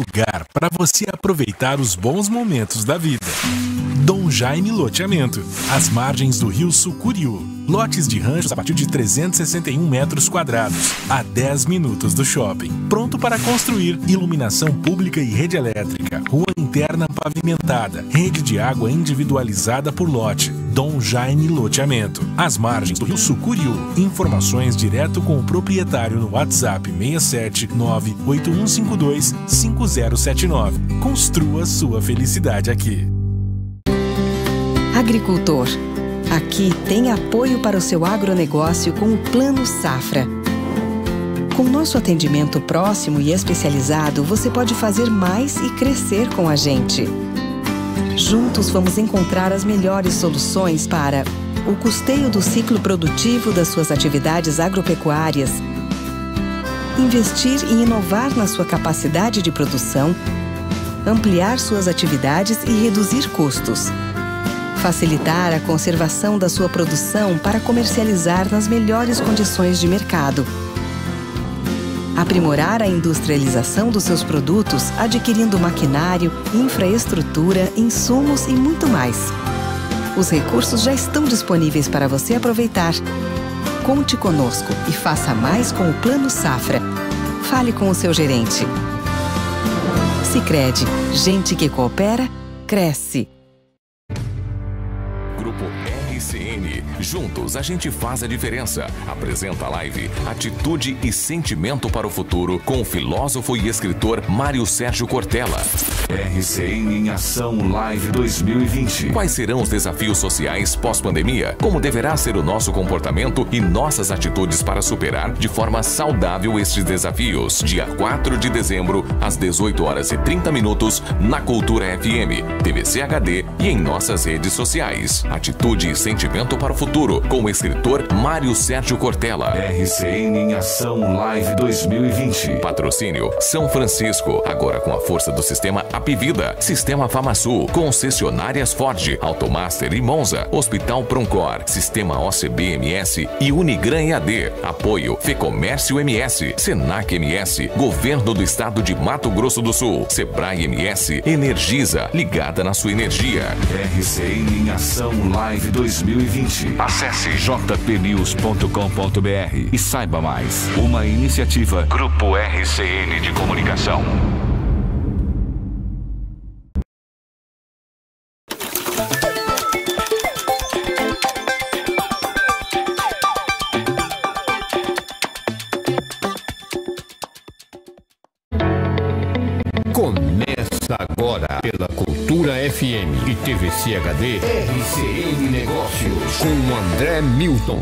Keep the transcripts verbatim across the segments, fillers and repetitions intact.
lugar para você aproveitar os bons momentos da vida. Dom Jaime Loteamento, às margens do rio Sucuriú. Lotes de ranchos a partir de trezentos e sessenta e um metros quadrados, a dez minutos do shopping. Pronto para construir, iluminação pública e rede elétrica, rua interna pavimentada, rede de água individualizada por lote. Dom Jaime Loteamento, às margens do rio Sucuriú. Informações direto com o proprietário no WhatsApp seis sete nove oito um cinco dois cinco zero sete nove. Construa sua felicidade aqui. Agricultor, aqui tem apoio para o seu agronegócio com o Plano Safra. Com nosso atendimento próximo e especializado, você pode fazer mais e crescer com a gente. Juntos vamos encontrar as melhores soluções para o custeio do ciclo produtivo das suas atividades agropecuárias, investir e inovar na sua capacidade de produção, ampliar suas atividades e reduzir custos, facilitar a conservação da sua produção para comercializar nas melhores condições de mercado, aprimorar a industrialização dos seus produtos, adquirindo maquinário, infraestrutura, insumos e muito mais. Os recursos já estão disponíveis para você aproveitar. Conte conosco e faça mais com o Plano Safra. Fale com o seu gerente. Sicredi, gente que coopera, cresce. Grupo R C N. Juntos a gente faz a diferença. Apresenta a live Atitude e Sentimento para o Futuro com o filósofo e escritor Mário Sérgio Cortella. R C N em Ação Live dois mil e vinte. Quais serão os desafios sociais pós-pandemia? Como deverá ser o nosso comportamento e nossas atitudes para superar de forma saudável estes desafios? Dia quatro de dezembro, às dezoito horas e trinta minutos, na Cultura F M, T V C H D e em nossas redes sociais. Atitude e Sentimento para o Futuro, com o escritor Mário Sérgio Cortella. R C N em Ação Live dois mil e vinte. Patrocínio São Francisco, agora com a força do sistema Apivida, Sistema Famasul, concessionárias Ford, Automaster e Monza, Hospital Proncor, Sistema O C B M S e Unigran E A D. Apoio Fecomércio M S, Senac M S, Governo do Estado de Mato Grosso do Sul, Sebrae M S, Energisa, ligada na sua energia. R C N em Ação Live dois mil e vinte. Acesse j p news ponto com ponto b r e saiba mais. Uma iniciativa Grupo R C N de Comunicação. Começa agora pela Cultura F M e T V C H D R C N Negócios com André Milton.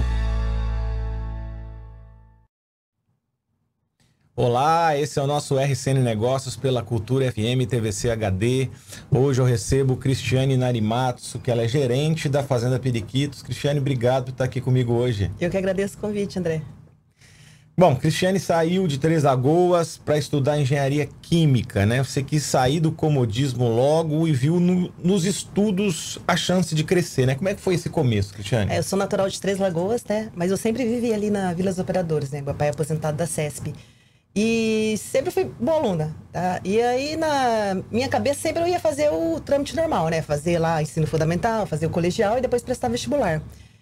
Olá, esse é o nosso R C N Negócios pela Cultura F M e T V C H D. Hoje eu recebo Cristiane Narimatsu, que ela é gerente da Fazenda Periquitos. Cristiane, obrigado por estar aqui comigo hoje. Eu que agradeço o convite, André. Bom, Cristiane saiu de Três Lagoas para estudar engenharia química, né? Você quis sair do comodismo logo e viu no, nos estudos a chance de crescer, né? Como é que foi esse começo, Cristiane? É, eu sou natural de Três Lagoas, né? Mas eu sempre vivi ali na Vila dos Operadores, né? Meu pai é aposentado da CESP. E sempre fui boa aluna, tá? E aí, na minha cabeça, sempre eu ia fazer o trâmite normal, né? Fazer lá ensino fundamental, fazer o colegial e depois prestar vestibular.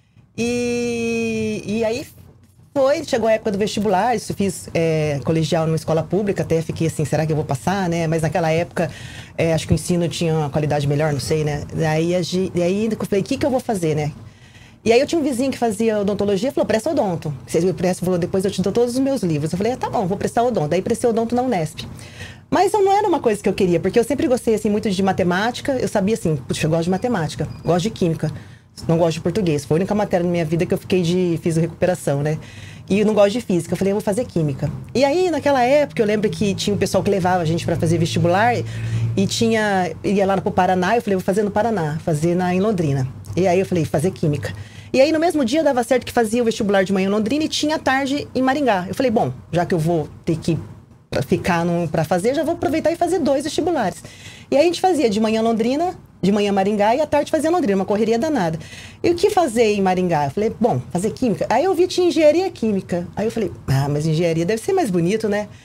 E, e aí... Foi, chegou a época do vestibular, isso fiz é, colegial numa escola pública, até fiquei assim, será que eu vou passar, né? Mas naquela época, é, acho que o ensino tinha uma qualidade melhor, não sei, né? Daí, e aí eu falei, o que que eu vou fazer, né? E aí eu tinha um vizinho que fazia odontologia, falou, presta odonto. Você presta, falou, depois eu te dou todos os meus livros. Eu falei, ah, tá bom, vou prestar odonto. Daí prestei odonto na Unesp. Mas não era uma coisa que eu queria, porque eu sempre gostei, assim, muito de matemática. Eu sabia, assim, puxa, eu gosto de matemática, gosto de química. Não gosto de português. Foi a única matéria na minha vida que eu fiquei de... Fiz recuperação, né? E eu não gosto de física. Eu falei, eu vou fazer química. E aí, naquela época, eu lembro que tinha um pessoal que levava a gente para fazer vestibular. E tinha... Ia lá pro Paraná. Eu falei, vou fazer no Paraná. Fazer na, em Londrina. E aí, eu falei, fazer química. E aí, no mesmo dia, dava certo que fazia o vestibular de manhã em Londrina e tinha tarde em Maringá. Eu falei, bom, já que eu vou ter que ficar para fazer, já vou aproveitar e fazer dois vestibulares. E aí, a gente fazia de manhã Londrina... De manhã Maringá e à tarde fazia Londrina, uma correria danada. E o que fazer em Maringá? Eu falei, bom, fazer química. Aí eu vi tinha engenharia química. Aí eu falei, ah, mas engenharia deve ser mais bonito, né?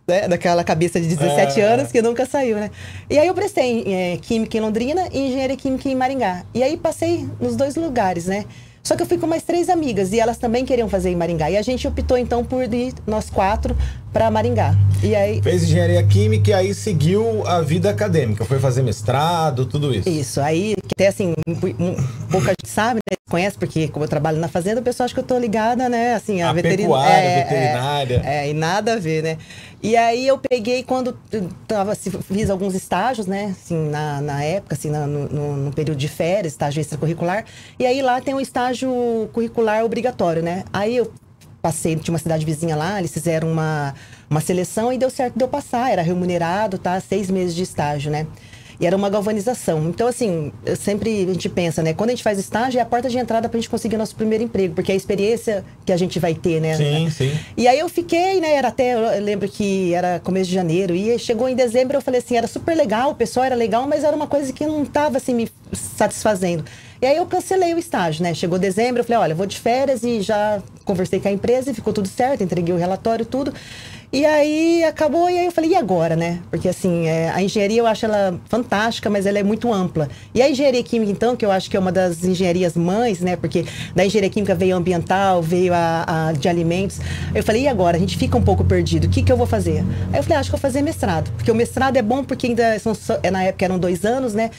né, daquela cabeça de dezessete É. anos que nunca saiu, né? E aí eu prestei é, Química em Londrina e Engenharia Química em Maringá. E aí passei nos dois lugares, né? Só que eu fui com mais três amigas e elas também queriam fazer em Maringá. E a gente optou, então, por ir, nós quatro, para Maringá. E aí... Fez engenharia química e aí seguiu a vida acadêmica. Foi fazer mestrado, tudo isso. Isso. Aí, até assim, um, um, pouca gente sabe, né? Conhece, porque como eu trabalho na fazenda, o pessoal acha que eu tô ligada, né? Assim, a, A veterin... pecuária, é, veterinária. É, é, e nada a ver, né? E aí eu peguei quando tava, fiz alguns estágios, né? Assim, na, na época, assim, na, no, no período de férias, estágio extracurricular. E aí lá tem um estágio curricular obrigatório, né? Aí eu passei, tinha uma cidade vizinha lá, eles fizeram uma, uma seleção e deu certo de eu passar. Era remunerado, tá? Seis meses de estágio, né? E era uma galvanização. Então, assim, eu sempre a gente pensa, né? Quando a gente faz estágio, é a porta de entrada pra gente conseguir o nosso primeiro emprego, porque é a experiência que a gente vai ter, né? Sim, sim. E aí eu fiquei, né? Era até, eu lembro que era começo de janeiro, e chegou em dezembro, eu falei assim, era super legal, o pessoal era legal, mas era uma coisa que não tava, assim, me satisfazendo. E aí eu cancelei o estágio, né? Chegou dezembro, eu falei, olha, eu vou de férias e já conversei com a empresa e ficou tudo certo, entreguei o relatório, tudo. E aí acabou, e aí eu falei, e agora, né? Porque assim, é, a engenharia eu acho ela fantástica, mas ela é muito ampla. E a engenharia química, então, que eu acho que é uma das engenharias mães, né? Porque da engenharia química veio a ambiental, veio a, a de alimentos. Eu falei, e agora? A gente fica um pouco perdido, o que que eu vou fazer? Aí eu falei, ah, acho que eu vou fazer mestrado. Porque o mestrado é bom porque ainda, são, na época eram dois anos, né?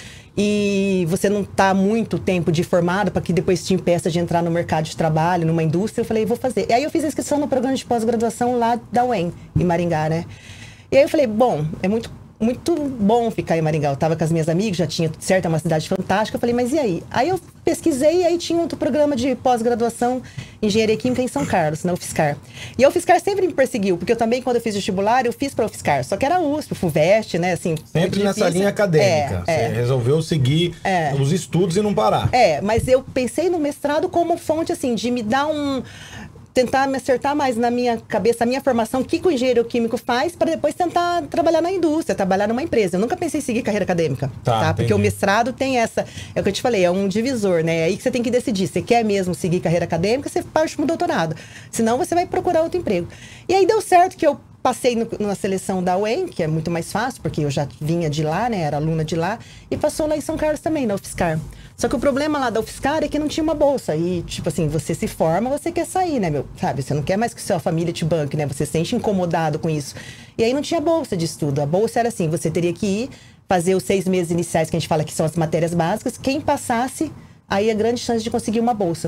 E você não está muito tempo de formado para que depois te impeça de entrar no mercado de trabalho, numa indústria. Eu falei, vou fazer. E aí eu fiz a inscrição no programa de pós-graduação lá da U E M, em Maringá, né? E aí eu falei, bom, é muito, muito bom ficar em Maringá. Eu estava com as minhas amigas, já tinha tudo certo, é uma cidade fantástica. Eu falei, mas e aí? Aí eu pesquisei e aí tinha outro programa de pós-graduação em Engenharia Química em São Carlos, na UFSCar. E a UFSCar sempre me perseguiu, porque eu também, quando eu fiz vestibular, eu fiz para a UFSCar. Só que era U S P, FUVEST, né? Assim, sempre nessa linha acadêmica. É, Você é. resolveu seguir É. os estudos e não parar. É, mas eu pensei no mestrado como fonte, assim, de me dar um... tentar me acertar mais na minha cabeça, a minha formação, o que, que o engenheiro químico faz, para depois tentar trabalhar na indústria, trabalhar numa empresa. Eu nunca pensei em seguir carreira acadêmica, Tá, tá? Porque entendi. o mestrado tem essa, é o que eu te falei, é um divisor, né? É aí que você tem que decidir. Você quer mesmo seguir carreira acadêmica, você parte para o doutorado. Senão, você vai procurar outro emprego. E aí deu certo que eu passei no, na seleção da U E M, que é muito mais fácil, porque eu já vinha de lá, né? Era aluna de lá. E passou lá em São Carlos também, na UFSCar. Só que o problema lá da UFSCar é que não tinha uma bolsa. E, tipo assim, você se forma, você quer sair, né, meu? Sabe? Você não quer mais que sua família te banque, né? Você se sente incomodado com isso. E aí não tinha bolsa de estudo. A bolsa era assim, você teria que ir fazer os seis meses iniciais, que a gente fala que são as matérias básicas. Quem passasse, aí a grande chance de conseguir uma bolsa.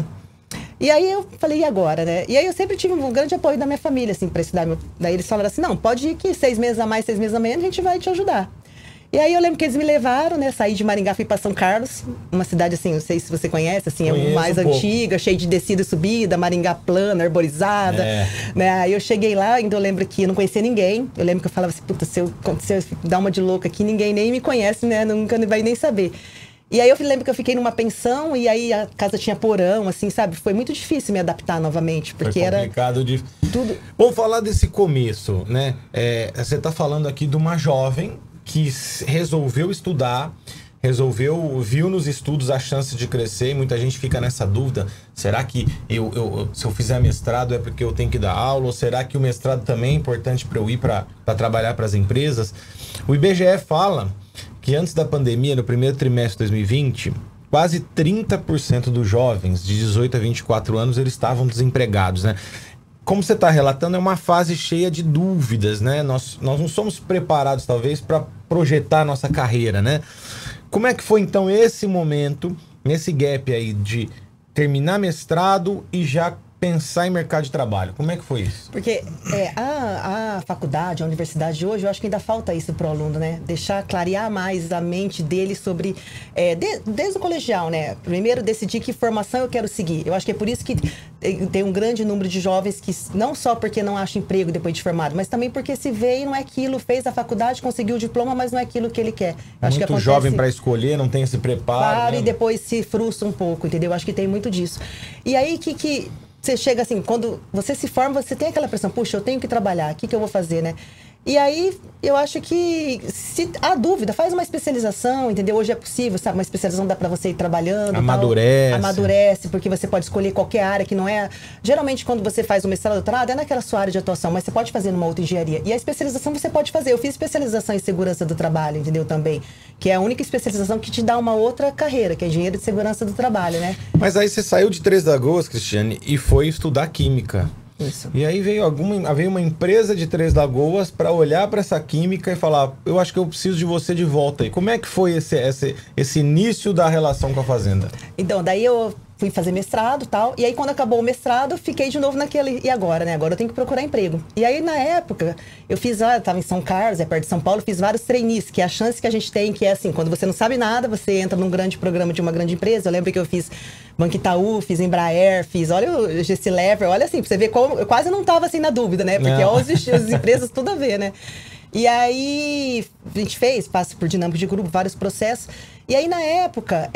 E aí eu falei, e agora, né? E aí eu sempre tive um grande apoio da minha família, assim, pra estudar. Meu... Daí eles falaram assim, não, pode ir que seis meses a mais, seis meses a menos, a gente vai te ajudar. E aí eu lembro que eles me levaram, né? Saí de Maringá, fui pra São Carlos, uma cidade assim, não sei se você conhece, assim, Conheço é mais um pouco. antiga, cheia de descida e subida, Maringá plana, arborizada, É. né? Aí eu cheguei lá, ainda eu lembro que eu não conhecia ninguém. Eu lembro que eu falava assim, puta, se eu, se eu dar uma de louca aqui, ninguém nem me conhece, né? Nunca vai nem saber. E aí eu lembro que eu fiquei numa pensão e aí a casa tinha porão, assim, sabe? Foi muito difícil me adaptar novamente, porque Foi era complicado de... tudo... Vamos falar desse começo, né? É, você está falando aqui de uma jovem que s- resolveu estudar, resolveu, viu nos estudos a chance de crescer, e muita gente fica nessa dúvida, será que eu, eu, se eu fizer mestrado é porque eu tenho que dar aula, ou será que o mestrado também é importante para eu ir para trabalhar para as empresas? O I B G E fala que antes da pandemia, no primeiro trimestre de dois mil e vinte, quase trinta por cento dos jovens de dezoito a vinte e quatro anos eles estavam desempregados, né? Como você está relatando, é uma fase cheia de dúvidas, né? Nós, nós não somos preparados, talvez, para projetar a nossa carreira, né? Como é que foi, então, esse momento, nesse gap aí de terminar mestrado e já pensar em mercado de trabalho? Como é que foi isso? Porque é, a, a faculdade, a universidade de hoje, eu acho que ainda falta isso para o aluno, né? Deixar clarear mais a mente dele sobre... É, de, desde o colegial, né? Primeiro, decidir que formação eu quero seguir. Eu acho que é por isso que tem, tem um grande número de jovens que, não só porque não acham emprego depois de formado, mas também porque se vê e não é aquilo, fez a faculdade, conseguiu o diploma, mas não é aquilo que ele quer. Eu acho Muito que acontece... jovem para escolher, não tem esse preparo. Claro, né? e depois se frustra um pouco, entendeu? Eu acho que tem muito disso. E aí, que... que você chega assim, quando você se forma, você tem aquela pressão, puxa, eu tenho que trabalhar, o que, que eu vou fazer, né? E aí, eu acho que se há dúvida, faz uma especialização, entendeu? Hoje é possível, sabe? Uma especialização dá pra você ir trabalhando. Amadurece. Tal. Amadurece, porque você pode escolher qualquer área que não é... Geralmente, quando você faz o mestrado, doutorado, é naquela sua área de atuação, mas você pode fazer numa outra engenharia. E a especialização você pode fazer. Eu fiz especialização em segurança do trabalho, entendeu? Também. Que é a única especialização que te dá uma outra carreira, que é engenheiro de segurança do trabalho, né? Mas aí você saiu de Três Lagoas, Cristiane, e foi estudar química. Isso. E aí veio, alguma, veio uma empresa de Três Lagoas para olhar para essa química e falar, eu acho que eu preciso de você de volta. E como é que foi esse, esse, esse início da relação com a fazenda? Então, daí eu fui fazer mestrado e tal. E aí, quando acabou o mestrado, fiquei de novo naquele... E agora, né? Agora eu tenho que procurar emprego. E aí, na época, eu fiz... Eu tava em São Carlos, é perto de São Paulo. Fiz vários trainees, que é a chance que a gente tem, que é assim, quando você não sabe nada, você entra num grande programa de uma grande empresa. Eu lembro que eu fiz Banco Itaú, fiz Embraer, fiz... Olha o G C Lever, olha assim, pra você ver como... Eu quase não tava assim na dúvida, né? Porque ó, os, as empresas, tudo a ver, né? E aí, a gente fez, passa por dinâmica de grupo, vários processos. E aí, na época,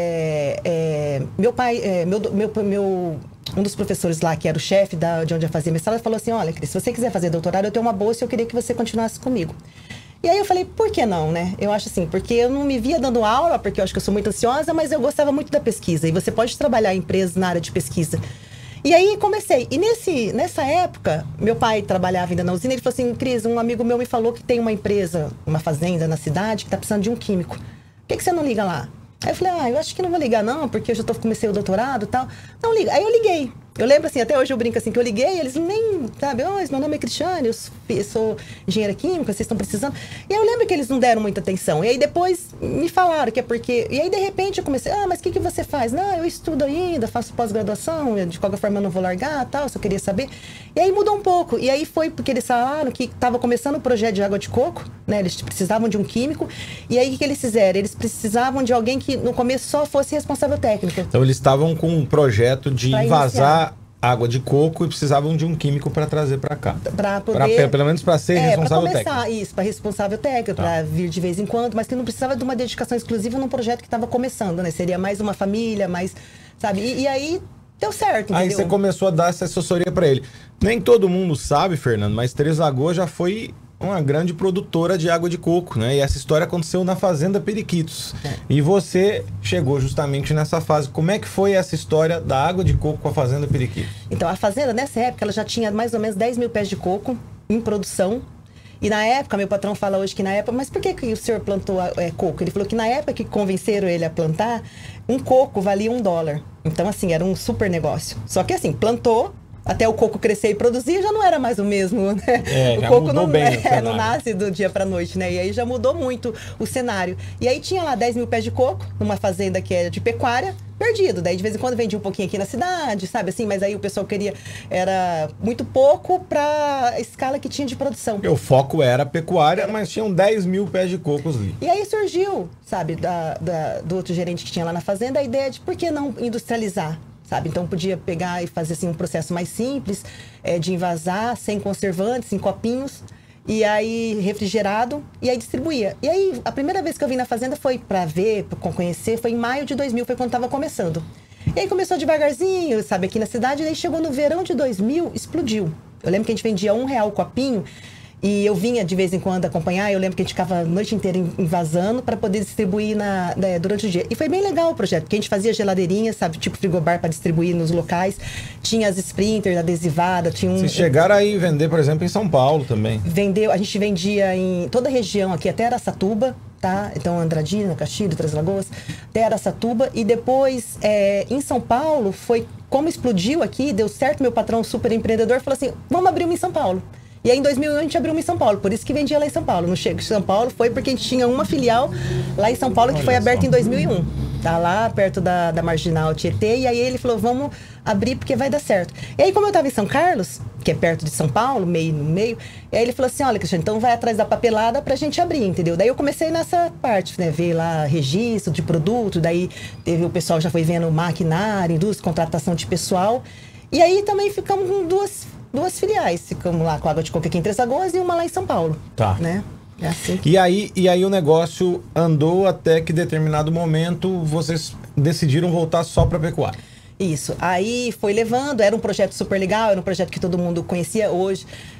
é, é, meu pai, é, meu, meu, meu, um dos professores lá, que era o chefe da, de onde eu fazia mestrado, falou assim, olha, Cris, se você quiser fazer doutorado, eu tenho uma bolsa e eu queria que você continuasse comigo. E aí eu falei, por que não, né? Eu acho assim, porque eu não me via dando aula, porque eu acho que eu sou muito ansiosa, mas eu gostava muito da pesquisa. E você pode trabalhar em empresas na área de pesquisa. E aí comecei. E nesse, nessa época, meu pai trabalhava ainda na usina, ele falou assim, Cris, um amigo meu me falou que tem uma empresa, uma fazenda na cidade, que tá precisando de um químico. Por que, que você não liga lá? Aí eu falei, ah, eu acho que não vou ligar não, porque eu já tô, comecei o doutorado e tal. Não, liga. Aí eu liguei. Eu lembro assim, até hoje eu brinco assim, que eu liguei, eles nem, sabe, oh, meu nome é Cristiane, eu sou engenheira química, vocês estão precisando. E aí eu lembro que eles não deram muita atenção. E aí depois me falaram que é porque... E aí de repente eu comecei, ah, mas o que, que você faz? Não, eu estudo ainda, faço pós-graduação, de qualquer forma eu não vou largar, tal, só queria saber. E aí mudou um pouco. E aí foi porque eles falaram que estava começando o projeto de água de coco, né, eles precisavam de um químico. E aí o que, que eles fizeram? Eles precisavam de alguém que no começo só fosse responsável técnico. Então eles estavam com um projeto de Pra invasar... iniciar. água de coco e precisavam de um químico para trazer para cá. Para poder... Pra, pelo menos para ser é, responsável pra começar, técnico. Isso, para responsável técnico, tá. Para vir de vez em quando, mas que não precisava de uma dedicação exclusiva num projeto que estava começando, né? Seria mais uma família, mais... Sabe? E, e aí deu certo, Aí entendeu? você começou a dar essa assessoria para ele. Nem todo mundo sabe, Fernando, mas Três Lagoas já foi uma grande produtora de água de coco, né? E essa história aconteceu na Fazenda Periquitos. É. E você chegou justamente nessa fase. Como é que foi essa história da água de coco com a Fazenda Periquitos? Então, a fazenda, nessa época, ela já tinha mais ou menos dez mil pés de coco em produção. E na época, meu patrão fala hoje que na época... Mas por que, que o senhor plantou é, coco? Ele falou que na época que convenceram ele a plantar, um coco valia um dólar. Então, assim, era um super negócio. Só que, assim, plantou... Até o coco crescer e produzir já não era mais o mesmo, né? É, o já coco mudou não, bem é, não nasce do dia para noite, né? E aí já mudou muito o cenário. E aí tinha lá dez mil pés de coco, numa fazenda que era de pecuária, perdido. Daí de vez em quando vendia um pouquinho aqui na cidade, sabe assim? Mas aí o pessoal queria... Era muito pouco para a escala que tinha de produção. Porque o foco era pecuária, mas tinham dez mil pés de cocos ali. E aí surgiu, sabe, da, da, do outro gerente que tinha lá na fazenda, a ideia de por que não industrializar? Sabe? Então podia pegar e fazer assim, um processo mais simples, é, de envasar, sem conservantes, em copinhos, e aí refrigerado, e aí distribuía. E aí a primeira vez que eu vim na fazenda foi para ver, para conhecer, foi em maio de dois mil, foi quando estava começando. E aí começou devagarzinho, sabe, aqui na cidade, e aí chegou no verão de dois mil, explodiu. Eu lembro que a gente vendia um real o copinho, e eu vinha de vez em quando acompanhar, eu lembro que a gente ficava a noite inteira invasando para poder distribuir na, né, durante o dia. E foi bem legal o projeto, porque a gente fazia geladeirinha, sabe, tipo frigobar para distribuir nos locais. Tinha as sprinters, adesivada, tinha um... Vocês chegaram aí vender, por exemplo, em São Paulo também. Vendeu, a gente vendia em toda a região aqui, até Araçatuba, tá? Então, Andradina, Castilho, Três Lagoas, até Araçatuba. E depois, é, em São Paulo, foi como explodiu aqui, deu certo, meu patrão super empreendedor falou assim, vamos abrir uma em São Paulo. E aí, em dois mil e um, a gente abriu uma em São Paulo. Por isso que vendia lá em São Paulo. Não chega de São Paulo, foi porque a gente tinha uma filial lá em São Paulo que Olha foi aberta em dois mil e um. Tá lá, perto da, da Marginal Tietê. E aí, ele falou, vamos abrir porque vai dar certo. E aí, como eu tava em São Carlos, que é perto de São Paulo, meio no meio, e aí ele falou assim, olha, Cristiano, então vai atrás da papelada pra gente abrir, entendeu? Daí eu comecei nessa parte, né? Ver lá registro de produto, daí teve o pessoal já foi vendo maquinário, indústria, contratação de pessoal. E aí, também ficamos com duas... duas filiais, ficamos lá com a água de coco aqui em Três Lagoas e uma lá em São Paulo. Tá. Né? É assim. E aí, e aí o negócio andou até que em determinado momento vocês decidiram voltar só para pecuária. Isso. Aí foi levando, era um projeto super legal, era um projeto que todo mundo conhecia hoje.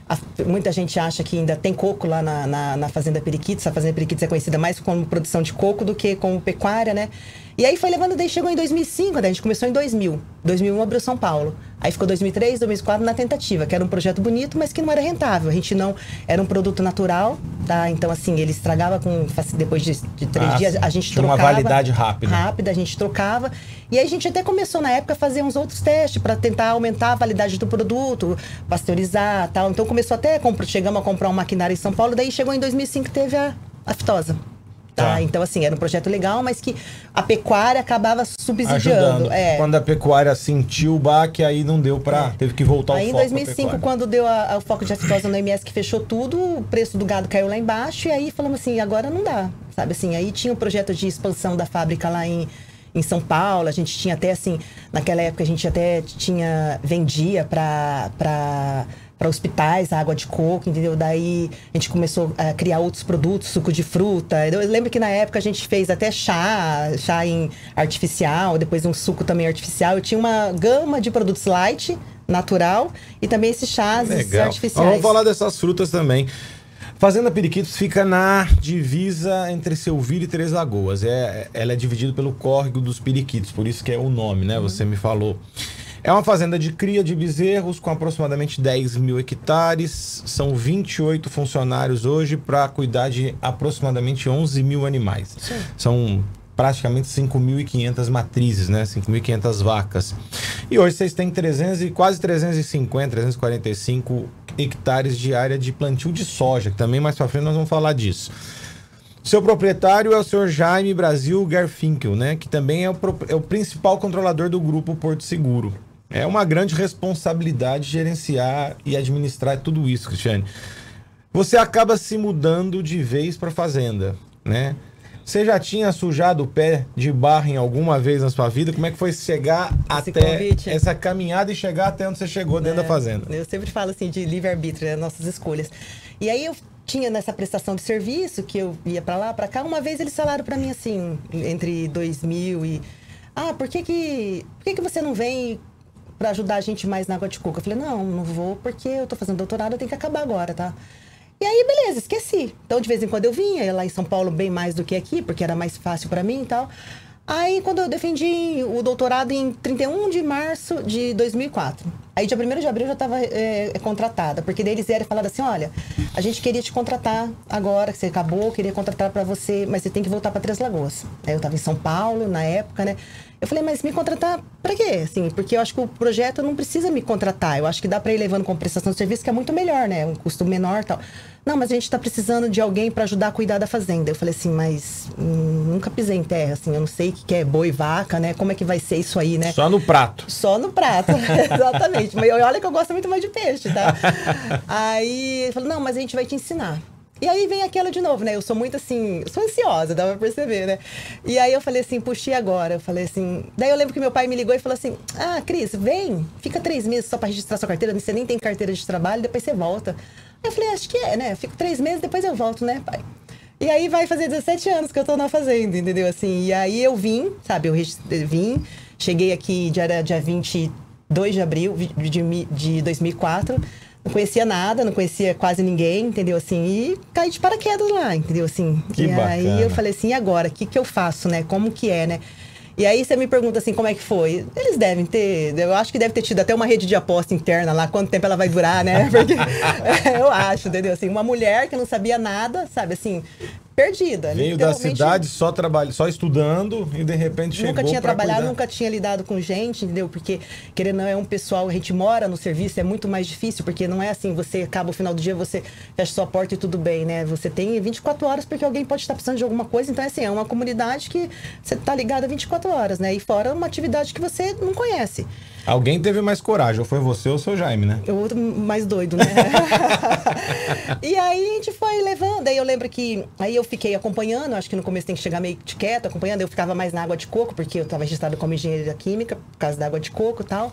A, muita gente acha que ainda tem coco lá na, na, na Fazenda Periquitos. A Fazenda Periquitos é conhecida mais como produção de coco do que como pecuária, né? E aí foi levando, daí chegou em dois mil e cinco, né? A gente começou em dois mil. dois mil e um abriu São Paulo. Aí ficou dois mil e três, dois mil e quatro na tentativa, que era um projeto bonito, mas que não era rentável. A gente não... Era um produto natural, tá? Então, assim, ele estragava com... Depois de, de três ah, dias, sim. a gente Tinha trocava... uma validade rápida. Rápida, a gente trocava. E aí a gente até começou, na época, a fazer uns outros testes para tentar aumentar a validade do produto, pasteurizar e tal. Então, começou até... Chegamos a comprar um maquinário em São Paulo, daí chegou em dois mil e cinco, teve a aftosa. Tá? Tá. Então, assim, era um projeto legal, mas que a pecuária acabava subsidiando. É. Quando a pecuária sentiu o baque, aí não deu pra... É. Teve que voltar aí, o foco. Aí, em dois mil e cinco, quando deu a, a, o foco de aftosa no M S, que fechou tudo, o preço do gado caiu lá embaixo, e aí falamos assim, agora não dá, sabe? Assim, aí tinha um projeto de expansão da fábrica lá em, em São Paulo, a gente tinha até, assim, naquela época a gente até tinha, vendia pra... pra para hospitais, água de coco, entendeu? Daí a gente começou a criar outros produtos, suco de fruta. Eu lembro que na época a gente fez até chá, chá em artificial, depois um suco também artificial. Eu tinha uma gama de produtos light, natural, e também esses chás Legal. artificiais. Vamos falar dessas frutas também. Fazenda Periquitos fica na divisa entre Selvíria e Três Lagoas. É, ela é dividida pelo córrego dos Periquitos, por isso que é o nome, né? Você me falou. É uma fazenda de cria de bezerros com aproximadamente dez mil hectares. São vinte e oito funcionários hoje para cuidar de aproximadamente onze mil animais. Sim. São praticamente cinco mil e quinhentas matrizes, né? cinco mil e quinhentas vacas. E hoje vocês têm trezentos, quase trezentos e cinquenta, trezentos e quarenta e cinco hectares de área de plantio de soja, que também mais para frente nós vamos falar disso. Seu proprietário é o senhor Jaime Brasil Garfinkel, né? Que também é o, é o principal controlador do grupo Porto Seguro. É uma grande responsabilidade gerenciar e administrar tudo isso, Cristiane. Você acaba se mudando de vez para a fazenda, né? Você já tinha sujado o pé de barro em alguma vez na sua vida? Como é que foi chegar Esse até convite. essa caminhada e chegar até onde você chegou dentro é, da fazenda? Eu sempre falo assim de livre-arbítrio, né? Nossas escolhas. E aí eu tinha nessa prestação de serviço, que eu ia para lá, para cá. Uma vez eles falaram para mim assim, entre dois mil e... Ah, por que que, por que, que você não vem para ajudar a gente mais na água de coco? Eu falei, não, não vou porque eu tô fazendo doutorado, eu tenho que acabar agora, tá? E aí, beleza, esqueci. Então, de vez em quando eu vinha, lá em São Paulo bem mais do que aqui, porque era mais fácil para mim e tal. Aí, quando eu defendi o doutorado em trinta e um de março de dois mil e quatro. Aí, dia primeiro de abril, eu já estava é, contratada. Porque daí eles vieram e falaram assim, olha, a gente queria te contratar agora, que você acabou, queria contratar para você, mas você tem que voltar para Três Lagoas. Aí, eu estava em São Paulo, na época, né? Eu falei, mas me contratar para quê? Assim, porque eu acho que o projeto não precisa me contratar. Eu acho que dá para ir levando como prestação de serviço, que é muito melhor, né? Um custo menor e tal. Não, mas a gente está precisando de alguém para ajudar a cuidar da fazenda. Eu falei assim, mas hum, nunca pisei em terra, assim, eu não sei o que é boi, vaca, né? Como é que vai ser isso aí, né? Só no prato. Só no prato, exatamente. Mas olha que eu gosto muito mais de peixe, tá? Aí ele falou, não, mas a gente vai te ensinar. E aí vem aquela de novo, né? Eu sou muito assim, eu sou ansiosa, dá pra perceber, né? E aí eu falei assim, puxa, e agora? Eu falei assim... Daí eu lembro que meu pai me ligou e falou assim, ah, Cris, vem, fica três meses só pra registrar sua carteira, você nem tem carteira de trabalho, depois você volta. Aí eu falei, acho que é, né? Fico três meses, depois eu volto, né, pai? E aí vai fazer dezessete anos que eu tô na fazenda, entendeu? Assim, e aí eu vim, sabe? Eu vim, cheguei aqui dia, dia vinte e dois de abril de, de dois mil e quatro... Não conhecia nada, não conhecia quase ninguém, entendeu? Assim, e caí de paraquedas lá, entendeu? Assim, que e bacana. Aí eu falei assim, e agora? O que que eu faço, né? Como que é, né? E aí você me pergunta assim, como é que foi? Eles devem ter, eu acho que deve ter tido até uma rede de aposta interna lá, quanto tempo ela vai durar, né? Porque eu acho, entendeu? Assim, uma mulher que não sabia nada, sabe, assim, perdida. Veio da cidade só trabalho, só estudando e de repente chegou. Nunca tinha trabalhado, cuidar. Nunca tinha lidado com gente, entendeu? Porque, querendo ou não, é um pessoal, a gente mora no serviço, é muito mais difícil, porque não é assim, você acaba o final do dia, você fecha sua porta e tudo bem, né? Você tem vinte e quatro horas porque alguém pode estar precisando de alguma coisa, então é assim, é uma comunidade que você tá ligada vinte e quatro horas, né? E fora uma atividade que você não conhece. Alguém teve mais coragem, ou foi você ou o seu Jaime, né? O outro mais doido, né? E aí a gente foi levando. Aí eu lembro que aí eu fiquei acompanhando, acho que no começo tem que chegar meio de quieto, acompanhando. Eu ficava mais na água de coco, porque eu estava registrada como engenharia química, por causa da água de coco e tal.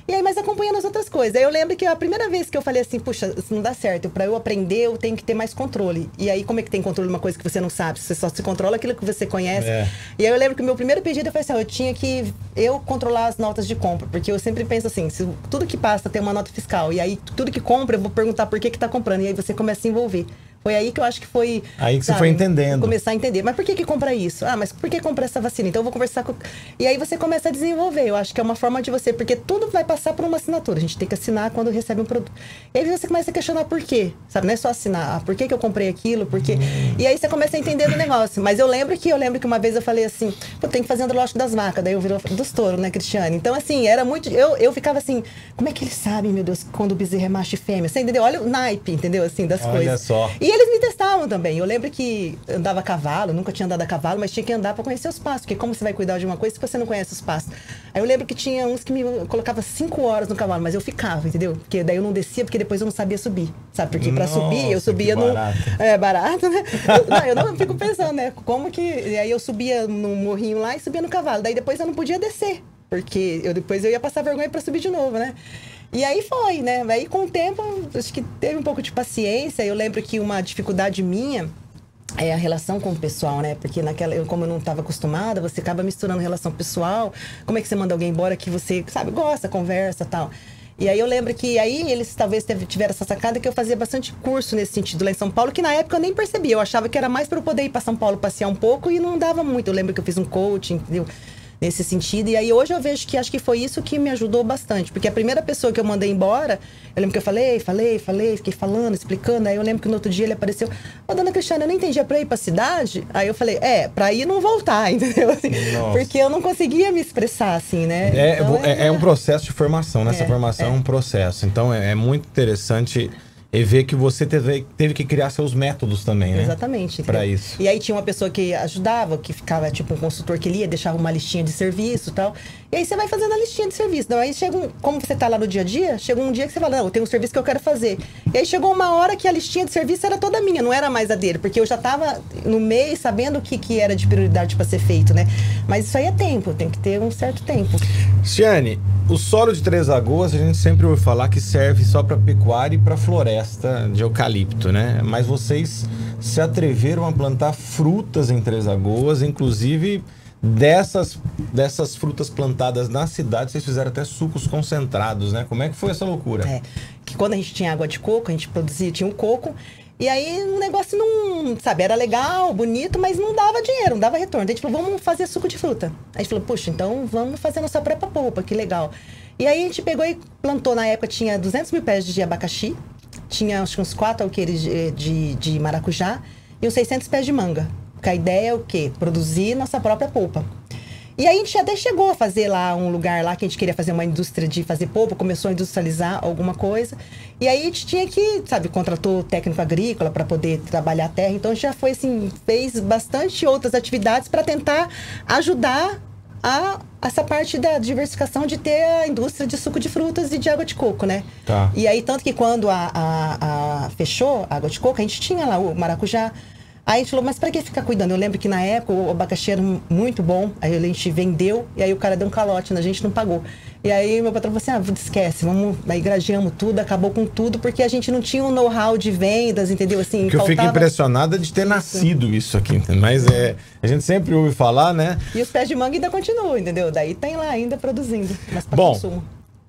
E aí, mas acompanhando as outras coisas. Aí eu lembro que a primeira vez que eu falei assim, puxa, isso não dá certo. Pra eu aprender, eu tenho que ter mais controle. E aí, como é que tem controle de uma coisa que você não sabe? Você só se controla aquilo que você conhece. É. E aí eu lembro que o meu primeiro pedido, eu falei assim, eu tinha que eu controlar as notas de compra. Porque eu sempre penso assim, se tudo que passa tem uma nota fiscal. E aí, tudo que compra, eu vou perguntar por que que tá comprando. E aí você começa a se envolver. Foi aí que eu acho que foi... Aí que sabe, você foi entendendo. Começar a entender. Mas por que que compra isso? Ah, mas por que compra essa vacina? Então eu vou conversar com... E aí você começa a desenvolver. Eu acho que é uma forma de você... Porque tudo vai passar por uma assinatura. A gente tem que assinar quando recebe um produto. E aí você começa a questionar por quê. Sabe? Não é só assinar. Ah, por que que eu comprei aquilo? Por quê? Hum. E aí você começa a entender do negócio. Mas eu lembro que eu lembro que uma vez eu falei assim... Pô, tem que fazer andrológico das vacas. Daí eu virou dos touros, né, Cristiane? Então, assim, era muito... Eu, eu ficava assim... Como é que eles sabem, meu Deus, quando o bezerro é macho e fêmea? Você entendeu? Olha o naipe, entendeu? Assim, das Olha coisas. Olha só. E eles me testavam também. Eu lembro que andava a cavalo, nunca tinha andado a cavalo, mas tinha que andar para conhecer os passos, porque como você vai cuidar de uma coisa se você não conhece os passos? Aí eu lembro que tinha uns que me colocavam cinco horas no cavalo, mas eu ficava, entendeu? Porque daí eu não descia, porque depois eu não sabia subir, sabe? Porque para subir, eu subia no... É barato, né? Eu, não, eu não fico pensando, né? Como que... E aí eu subia no morrinho lá e subia no cavalo. Daí depois eu não podia descer, porque eu, depois eu ia passar vergonha para subir de novo, né? E aí foi, né? Aí com o tempo, acho que teve um pouco de paciência. Eu lembro que uma dificuldade minha é a relação com o pessoal, né? Porque naquela, eu, como eu não estava acostumada, você acaba misturando relação pessoal. Como é que você manda alguém embora que você, sabe, gosta, conversa e tal. E aí eu lembro que aí eles talvez tiveram essa sacada que eu fazia bastante curso nesse sentido lá em São Paulo, que na época eu nem percebia. Eu achava que era mais para eu poder ir para São Paulo passear um pouco e não dava muito. Eu lembro que eu fiz um coaching, entendeu? Nesse sentido, e aí hoje eu vejo que acho que foi isso que me ajudou bastante, porque a primeira pessoa que eu mandei embora, eu lembro que eu falei, falei, falei, fiquei falando, explicando, aí eu lembro que no outro dia ele apareceu, ô dona Cristiane, eu não entendi, é pra ir pra cidade? Aí eu falei, é, pra ir e não voltar, entendeu? Assim, porque eu não conseguia me expressar assim, né? É, então, é, é, é um processo de formação, né? Essa é, formação é. é um processo, então é, é muito interessante... E ver que você teve, teve que criar seus métodos também, né? Exatamente. Para isso. E aí tinha uma pessoa que ajudava, que ficava tipo um consultor que lia, deixava uma listinha de serviço e tal. E aí você vai fazendo a listinha de serviço. Então aí chega um, como você tá lá no dia a dia, chega um dia que você fala, não, eu tenho um serviço que eu quero fazer. E aí chegou uma hora que a listinha de serviço era toda minha, não era mais a dele. Porque eu já tava no meio sabendo o que, que era de prioridade para ser feito, né? Mas isso aí é tempo, tem que ter um certo tempo. Cristiane, o solo de Três Lagoas, a gente sempre ouve falar que serve só para pecuária e para floresta de eucalipto, né? Mas vocês se atreveram a plantar frutas em Três Lagoas, inclusive dessas, dessas frutas plantadas na cidade, vocês fizeram até sucos concentrados, né? Como é que foi essa loucura? É, que quando a gente tinha água de coco, a gente produzia, tinha um coco, e aí o negócio não, sabe, era legal, bonito, mas não dava dinheiro, não dava retorno. Daí a gente falou, vamos fazer suco de fruta. Aí a gente falou, puxa, então vamos fazer nossa própria polpa, que legal. E aí a gente pegou e plantou, na época tinha duzentos mil pés de abacaxi, tinha acho que uns quatro alqueires de, de, de maracujá e uns seiscentos pés de manga. Porque a ideia é o quê? Produzir nossa própria polpa. E aí a gente até chegou a fazer lá um lugar lá que a gente queria fazer uma indústria de fazer polpa, começou a industrializar alguma coisa. E aí a gente tinha que, sabe, contratou técnico agrícola para poder trabalhar a terra. Então a gente já foi assim, fez bastante outras atividades para tentar ajudar a essa parte da diversificação de ter a indústria de suco de frutas e de água de coco, né? Tá. E aí, tanto que quando a, a, a fechou a água de coco, a gente tinha lá o maracujá. Aí a gente falou, mas para que ficar cuidando? Eu lembro que na época o abacaxi era muito bom, aí a gente vendeu, e aí o cara deu um calote, a gente não pagou. E aí meu patrão falou assim, ah, esquece, vamos, aí gradeamos tudo, acabou com tudo, porque a gente não tinha um know-how de vendas, entendeu? Assim, que faltava... eu fico impressionada de ter isso. nascido isso aqui, mas é, a gente sempre ouve falar, né? E os pés de manga ainda continuam, entendeu? Daí tem lá ainda produzindo, mas para Bom, consumo.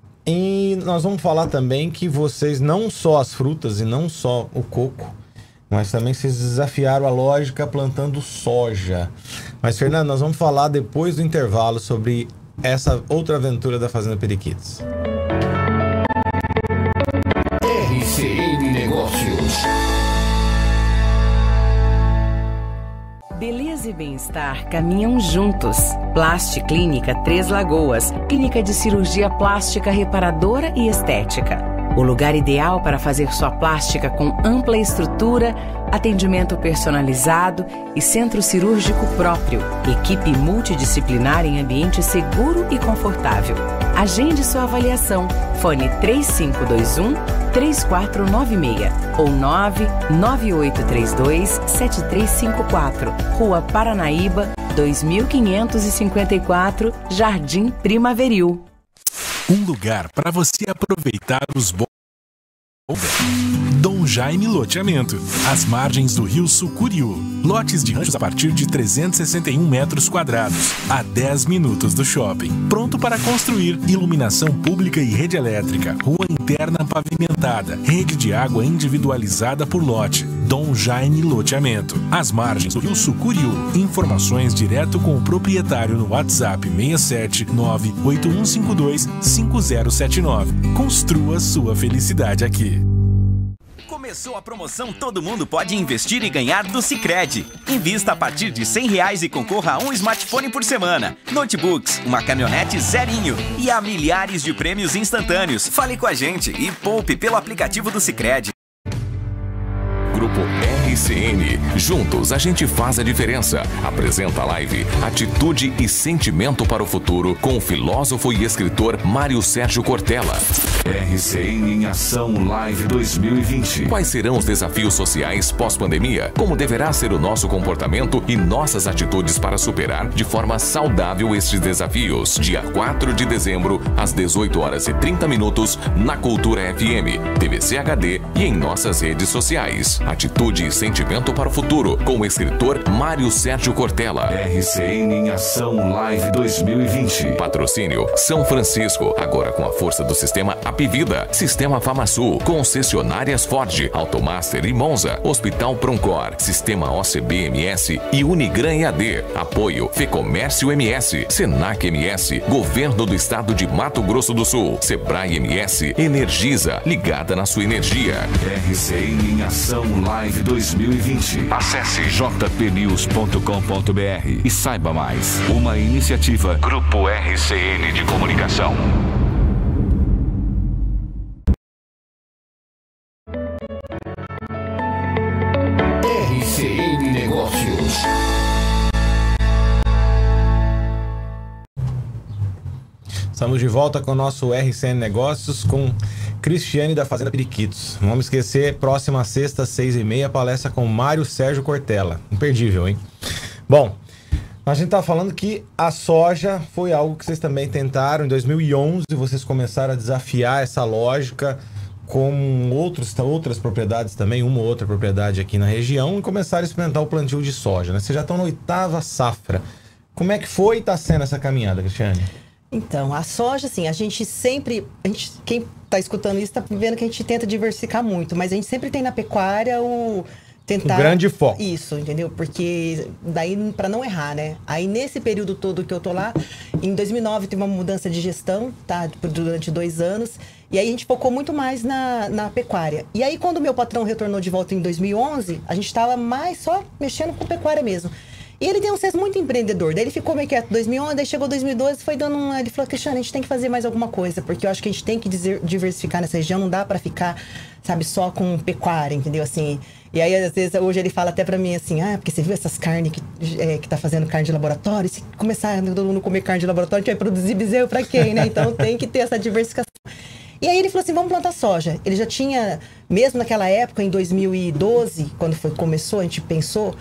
E nós vamos falar também que vocês, não só as frutas e não só o coco, mas também vocês desafiaram a lógica plantando soja. Mas, Fernando, nós vamos falar depois do intervalo sobre essa outra aventura da Fazenda Periquitos. R C N Negócios. Beleza e bem-estar caminham juntos. Plastic Clínica Três Lagoas, clínica de cirurgia plástica reparadora e estética. O lugar ideal para fazer sua plástica com ampla estrutura, atendimento personalizado e centro cirúrgico próprio. Equipe multidisciplinar em ambiente seguro e confortável. Agende sua avaliação. Fone três cinco dois um, três quatro nove seis ou nove nove oito três dois, sete três cinco quatro. Rua Paranaíba, dois mil quinhentos e cinquenta e quatro, Jardim Primaveril. Um lugar para você aproveitar os bons. Dom Jaime Loteamento, às margens do rio Sucuriú. Lotes de ranchos a partir de trezentos e sessenta e um metros quadrados, a dez minutos do shopping. Pronto para construir, iluminação pública e rede elétrica, rua interna pavimentada, rede de água individualizada por lote. Dom Jaime Loteamento, às margens do rio Sucuriú. Informações direto com o proprietário no WhatsApp seis sete nove oito um cinco dois cinco zero sete nove. Construa sua felicidade aqui. Começou a promoção Todo Mundo Pode Investir e Ganhar do Sicredi. Invista a partir de cem reais e concorra a um smartphone por semana, notebooks, uma caminhonete zerinho e a milhares de prêmios instantâneos. Fale com a gente e poupe pelo aplicativo do Sicredi. Grupo R C N. Juntos a gente faz a diferença. Apresenta a live Atitude e Sentimento para o Futuro com o filósofo e escritor Mário Sérgio Cortella. R C N em Ação Live dois mil e vinte. Quais serão os desafios sociais pós-pandemia? Como deverá ser o nosso comportamento e nossas atitudes para superar de forma saudável estes desafios? Dia quatro de dezembro, às dezoito horas e trinta minutos, na Cultura F M, T V C H D e em nossas redes sociais. Atitude e Sentimento para o Futuro, com o escritor Mário Sérgio Cortella. R C N em Ação Live dois mil e vinte. Patrocínio São Francisco, agora com a força do sistema Apivida, Sistema FamaSul, concessionárias Ford, Automaster e Monza, Hospital Proncor, Sistema O C B M S e Unigran E A D. Apoio Fecomércio M S, Senac M S, Governo do Estado de Mato Grosso do Sul, Sebrae M S, Energisa, ligada na sua energia. R C N em Ação Live dois mil e vinte. Acesse j p news ponto com ponto b r e saiba mais. Uma iniciativa Grupo R C N de Comunicação. R C N Negócios. Estamos de volta com o nosso R C N Negócios com Cristiane da Fazenda Periquitos. Não vamos esquecer, próxima sexta, seis e meia, palestra com Mário Sérgio Cortella. Imperdível, hein? Bom, a gente tá falando que a soja foi algo que vocês também tentaram. Em dois mil e onze, vocês começaram a desafiar essa lógica com outros, outras propriedades também, uma ou outra propriedade aqui na região, e começaram a experimentar o plantio de soja, né? Vocês já estão na oitava safra. Como é que foi e tá sendo essa caminhada, Cristiane? Então, a soja, assim, a gente sempre... A gente, quem está escutando isso está vendo que a gente tenta diversificar muito, mas a gente sempre tem na pecuária o... Tentar... O grande foco. Isso, entendeu? Porque daí, para não errar, né? Aí, nesse período todo que eu tô lá, em dois mil e nove teve uma mudança de gestão, tá? Durante dois anos. E aí, a gente focou muito mais na, na pecuária. E aí, quando o meu patrão retornou de volta em dois mil e onze, a gente estava mais só mexendo com pecuária mesmo. E ele tem um senso muito empreendedor. Daí ele ficou meio quieto em dois mil e onze, daí chegou dois mil e doze, foi dando um... Ele falou, Cristiane, a gente tem que fazer mais alguma coisa, porque eu acho que a gente tem que diversificar nessa região, não dá para ficar, sabe, só com pecuária, entendeu? Assim... E aí, às vezes, hoje ele fala até pra mim assim, ah, porque você viu essas carnes que, é, que tá fazendo carne de laboratório? Se começar todo mundo comer carne de laboratório, a gente vai produzir bezerro pra quem, né? Então tem que ter essa diversificação. E aí ele falou assim, vamos plantar soja. Ele já tinha, mesmo naquela época, em dois mil e doze, quando foi, começou, a gente pensou,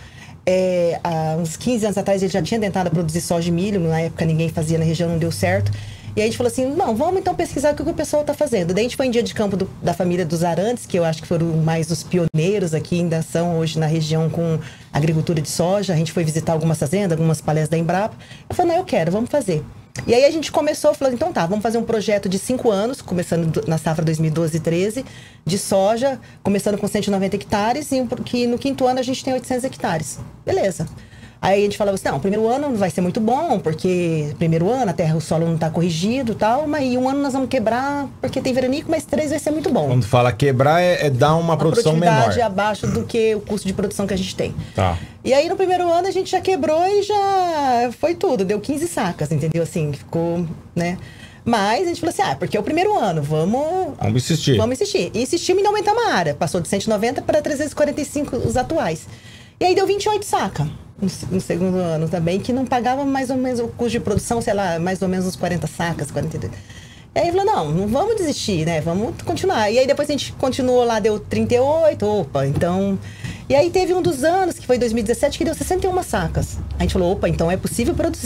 é, há uns quinze anos atrás ele já tinha tentado produzir soja e milho, na época ninguém fazia na região, não deu certo. E aí a gente falou assim, não, vamos então pesquisar o que o pessoal está fazendo. Daí a gente foi em dia de campo do, da família dos Arantes, que eu acho que foram mais os pioneiros aqui, ainda são hoje na região com agricultura de soja. A gente foi visitar algumas fazendas, algumas palestras da Embrapa. Eu falei, não, eu quero, vamos fazer. E aí a gente começou, falando, então tá, vamos fazer um projeto de cinco anos, começando na safra dois mil e doze e treze, de soja, começando com cento e noventa hectares, e que no quinto ano a gente tem oitocentos hectares. Beleza. Aí a gente falava assim, não, primeiro ano não vai ser muito bom, porque primeiro ano a terra, o solo não está corrigido e tal, mas em um ano nós vamos quebrar, porque tem veranico, mas três vai ser muito bom. Quando fala quebrar, é, é dar uma, uma produção menor. Uma produtividade abaixo do que o custo de produção que a gente tem. Tá. E aí no primeiro ano a gente já quebrou e já foi tudo, deu quinze sacas, entendeu? Assim, ficou, né? Mas a gente falou assim, ah, porque é o primeiro ano, vamos... Vamos insistir. Vamos insistir. E insistimos em aumentar uma área, passou de cento e noventa para trezentos e quarenta e cinco os atuais. E aí deu vinte e oito sacas. No segundo ano também, que não pagava mais ou menos o custo de produção, sei lá, mais ou menos uns quarenta sacas, quarenta e dois. E aí falou, não, não vamos desistir, né? Vamos continuar. E aí depois a gente continuou lá, deu trinta e oito, opa, então... E aí teve um dos anos, que foi dois mil e dezessete, que deu sessenta e uma sacas. A gente falou, opa, então é possível produzir.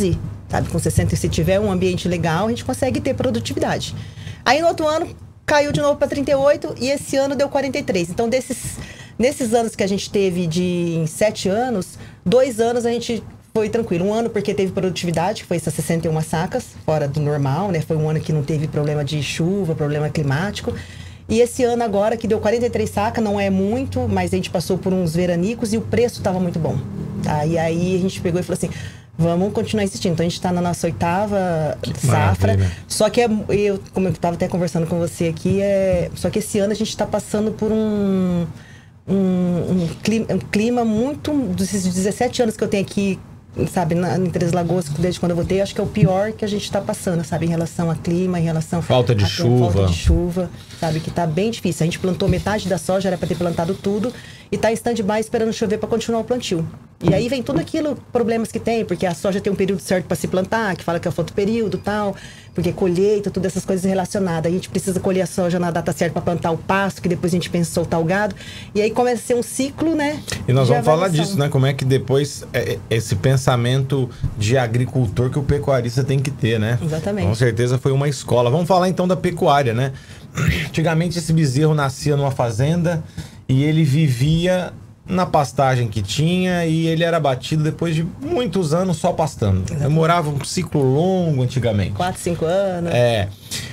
sabe? Com sessenta, se tiver um ambiente legal, a gente consegue ter produtividade. Aí no outro ano, caiu de novo para trinta e oito e esse ano deu quarenta e três. Então, desses, nesses anos que a gente teve de em sete anos, dois anos a gente foi tranquilo. Um ano porque teve produtividade, que foi essas sessenta e uma sacas, fora do normal, né? Foi um ano que não teve problema de chuva, problema climático. E esse ano agora, que deu quarenta e três sacas, não é muito, mas a gente passou por uns veranicos e o preço estava muito bom. Tá? E aí a gente pegou e falou assim, vamos continuar insistindo. Então a gente está na nossa oitava safra. Maravilha. Só que, é, eu, como eu estava até conversando com você aqui, é, só que esse ano a gente está passando por um, um, um, clima, um clima muito... Dos dezessete anos que eu tenho aqui, sabe, na, em Três Lagoas, desde quando eu voltei, acho que é o pior que a gente está passando, sabe, em relação a clima, em relação... Falta de a, chuva. Falta de chuva, sabe, que tá bem difícil. A gente plantou metade da soja, era para ter plantado tudo, e tá em stand-by esperando chover para continuar o plantio. E aí vem tudo aquilo, problemas que tem, porque a soja tem um período certo para se plantar, que fala que é o fotoperíodo e tal, porque colheita, todas essas coisas relacionadas. A gente precisa colher a soja na data certa para plantar o pasto, que depois a gente pensa em soltar o gado. E aí começa a ser um ciclo, né? E nós vamos falar avaliação. disso, né? Como é que depois é, esse pensamento de agricultor que o pecuarista tem que ter, né? Exatamente. Com certeza foi uma escola. Vamos falar então da pecuária, né? Antigamente esse bezerro nascia numa fazenda e ele vivia na pastagem que tinha e ele era abatido depois de muitos anos só pastando. Demorava um ciclo longo antigamente. Quatro, cinco anos. É.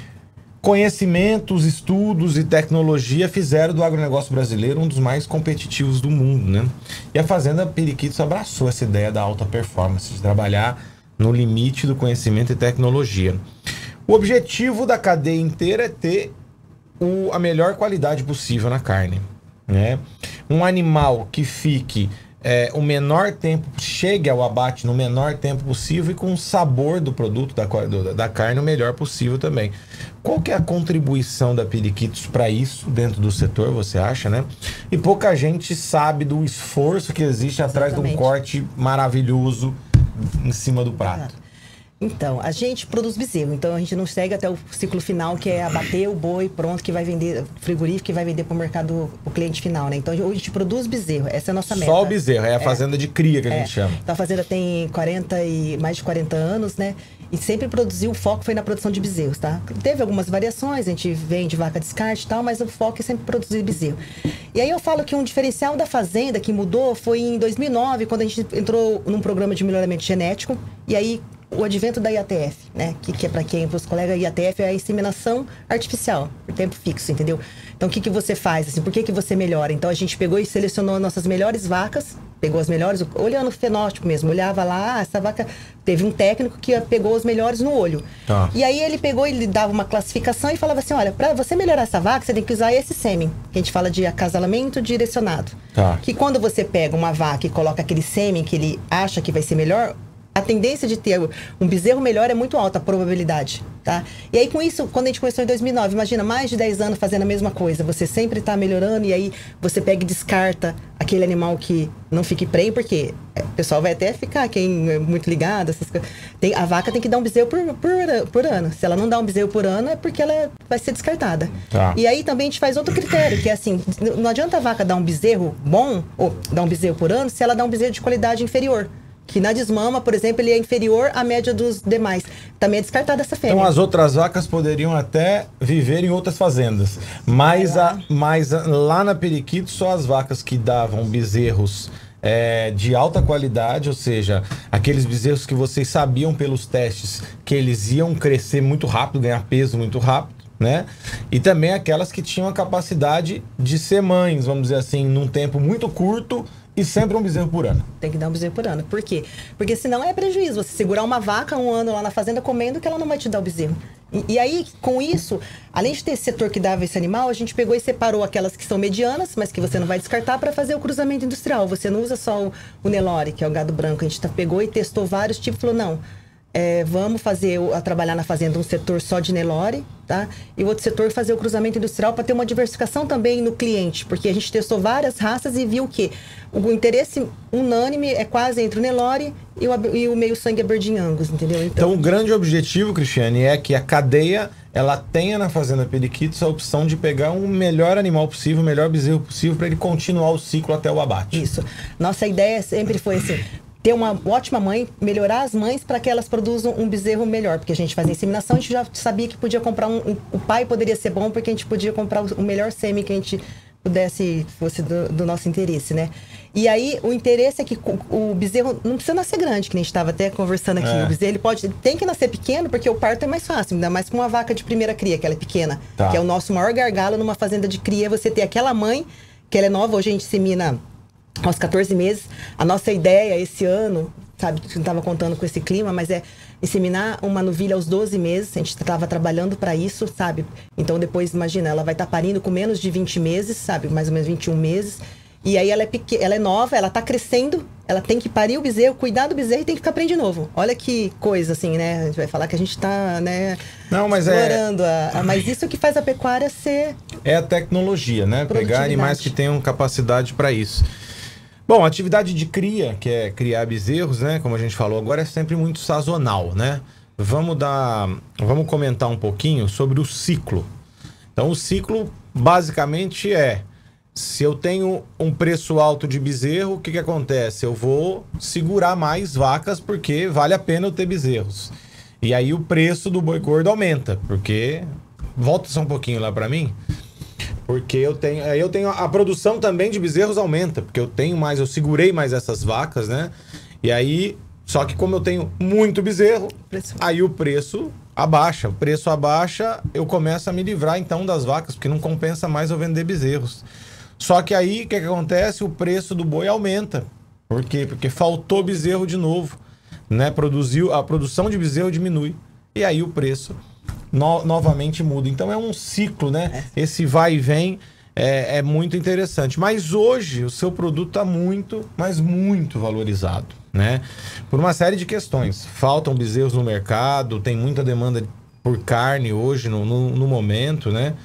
Conhecimentos, estudos e tecnologia fizeram do agronegócio brasileiro um dos mais competitivos do mundo, né? E a Fazenda Periquitos abraçou essa ideia da alta performance, de trabalhar no limite do conhecimento e tecnologia. O objetivo da cadeia inteira é ter o, a melhor qualidade possível na carne, né? Um animal que fique é, o menor tempo, chegue ao abate no menor tempo possível e com o sabor do produto, da, do, da carne, o melhor possível também. Qual que é a contribuição da Periquitos para isso dentro do setor, você acha, né? E pouca gente sabe do esforço que existe atrás Exatamente. de um corte maravilhoso em cima do prato. Então, a gente produz bezerro, então a gente não segue até o ciclo final, que é abater o boi pronto, que vai vender, frigorífico, que vai vender para o mercado, o cliente final, né? Então, hoje a gente produz bezerro, essa é a nossa meta. Só o bezerro, é a fazenda é, de cria que a é. gente chama. Então, a fazenda tem quarenta e, mais de quarenta anos, né? E sempre produziu, o foco foi na produção de bezerros, tá? Teve algumas variações, a gente vende vaca descarte e tal, mas o foco é sempre produzir bezerro. E aí eu falo que um diferencial da fazenda que mudou foi em dois mil e nove, quando a gente entrou num programa de melhoramento genético, e aí o advento da I A T F, né? Que, que é para quem, para os colegas, I A T F é a inseminação artificial, por tempo fixo, entendeu? Então, o que, que você faz? Assim, por que, que você melhora? Então, a gente pegou e selecionou nossas melhores vacas, pegou as melhores, olhando o fenótipo mesmo, olhava lá, ah, essa vaca... Teve um técnico que pegou os melhores no olho. Tá. E aí, ele pegou, ele dava uma classificação e falava assim, olha, para você melhorar essa vaca, você tem que usar esse sêmen, que a gente fala de acasalamento direcionado. Tá. Que quando você pega uma vaca e coloca aquele sêmen que ele acha que vai ser melhor... A tendência de ter um bezerro melhor é muito alta, a probabilidade, tá? E aí, com isso, quando a gente começou em dois mil e nove, imagina, mais de dez anos fazendo a mesma coisa. Você sempre está melhorando e aí você pega e descarta aquele animal que não fique prenhe, porque o pessoal vai até ficar, quem é muito ligado, essas coisas. Tem, a vaca tem que dar um bezerro por, por, por ano. Se ela não dá um bezerro por ano, é porque ela vai ser descartada. Tá. E aí também a gente faz outro critério, que é assim, não adianta a vaca dar um bezerro bom, ou dar um bezerro por ano, se ela dá um bezerro de qualidade inferior. Que na desmama, por exemplo, ele é inferior à média dos demais. Também é descartada essa fêmea. Então as outras vacas poderiam até viver em outras fazendas. Mas, a, mas a, lá na Periquito, só as vacas que davam bezerros é, de alta qualidade, ou seja, aqueles bezerros que vocês sabiam pelos testes que eles iam crescer muito rápido, ganhar peso muito rápido, né? E também aquelas que tinham a capacidade de ser mães, vamos dizer assim, num tempo muito curto, e sempre um bezerro por ano. Tem que dar um bezerro por ano. Por quê? Porque senão é prejuízo. Você segurar uma vaca um ano lá na fazenda comendo que ela não vai te dar o bezerro. E, e aí, com isso, além de ter esse setor que dava esse animal, a gente pegou e separou aquelas que são medianas, mas que você não vai descartar, para fazer o cruzamento industrial. Você não usa só o, o Nelore, que é o gado branco. A gente tá, pegou e testou vários tipos e falou, não... É, vamos fazer, a trabalhar na fazenda um setor só de Nelore, tá? E o outro setor fazer o cruzamento industrial para ter uma diversificação também no cliente, porque a gente testou várias raças e viu que o interesse unânime é quase entre o Nelore e o, e o meio sangue Aberdeen Angus, entendeu? Então, então o grande objetivo, Cristiane, é que a cadeia ela tenha na Fazenda Periquitos a opção de pegar o melhor animal possível, o melhor bezerro possível para ele continuar o ciclo até o abate. Isso. Nossa ideia sempre foi assim, ter uma ótima mãe, melhorar as mães para que elas produzam um bezerro melhor. Porque a gente fazia inseminação, a gente já sabia que podia comprar um, um... O pai poderia ser bom porque a gente podia comprar o melhor sêmen que a gente pudesse, fosse do, do nosso interesse, né? E aí, o interesse é que o, o bezerro não precisa nascer grande, que a gente estava até conversando aqui. É. O bezerro, ele pode... Tem que nascer pequeno porque o parto é mais fácil, ainda mais com uma vaca de primeira cria, que ela é pequena. Tá. Que é o nosso maior gargalo numa fazenda de cria, você ter aquela mãe, que ela é nova, hoje a gente insemina aos catorze meses. A nossa ideia esse ano, sabe, não estava contando com esse clima, mas é inseminar uma novilha aos doze meses. A gente estava trabalhando para isso, sabe? Então depois, imagina, ela vai estar tá parindo com menos de vinte meses, sabe? Mais ou menos vinte e um meses. E aí ela é pequena, ela é nova, ela está crescendo, ela tem que parir o bezerro, cuidar do bezerro e tem que ficar prendo de novo. Olha que coisa, assim, né? A gente vai falar que a gente está, né, não, mas explorando. É... A, a, mas isso que faz a pecuária ser... É a tecnologia, né? Pegar animais que tenham capacidade para isso. Bom, a atividade de cria, que é criar bezerros, né? Como a gente falou agora, é sempre muito sazonal, né? Vamos dar, vamos comentar um pouquinho sobre o ciclo. Então, o ciclo basicamente é: se eu tenho um preço alto de bezerro, o que que acontece? Eu vou segurar mais vacas porque vale a pena eu ter bezerros. E aí o preço do boi gordo aumenta, porque volta só um pouquinho lá para mim. Porque eu tenho, eu tenho a produção também de bezerros aumenta, porque eu tenho mais, eu segurei mais essas vacas, né? E aí, só que como eu tenho muito bezerro, aí o preço abaixa. O preço abaixa, eu começo a me livrar então das vacas, porque não compensa mais eu vender bezerros. Só que aí, o que que acontece? O preço do boi aumenta. Por quê? Porque faltou bezerro de novo, né? Produziu, a produção de bezerro diminui. E aí o preço No, novamente muda. Então é um ciclo, né? É. Esse vai e vem é, é muito interessante. Mas hoje o seu produto está muito, mas muito valorizado, né? Por uma série de questões. Faltam bezerros no mercado, tem muita demanda por carne hoje no, no, no momento, né?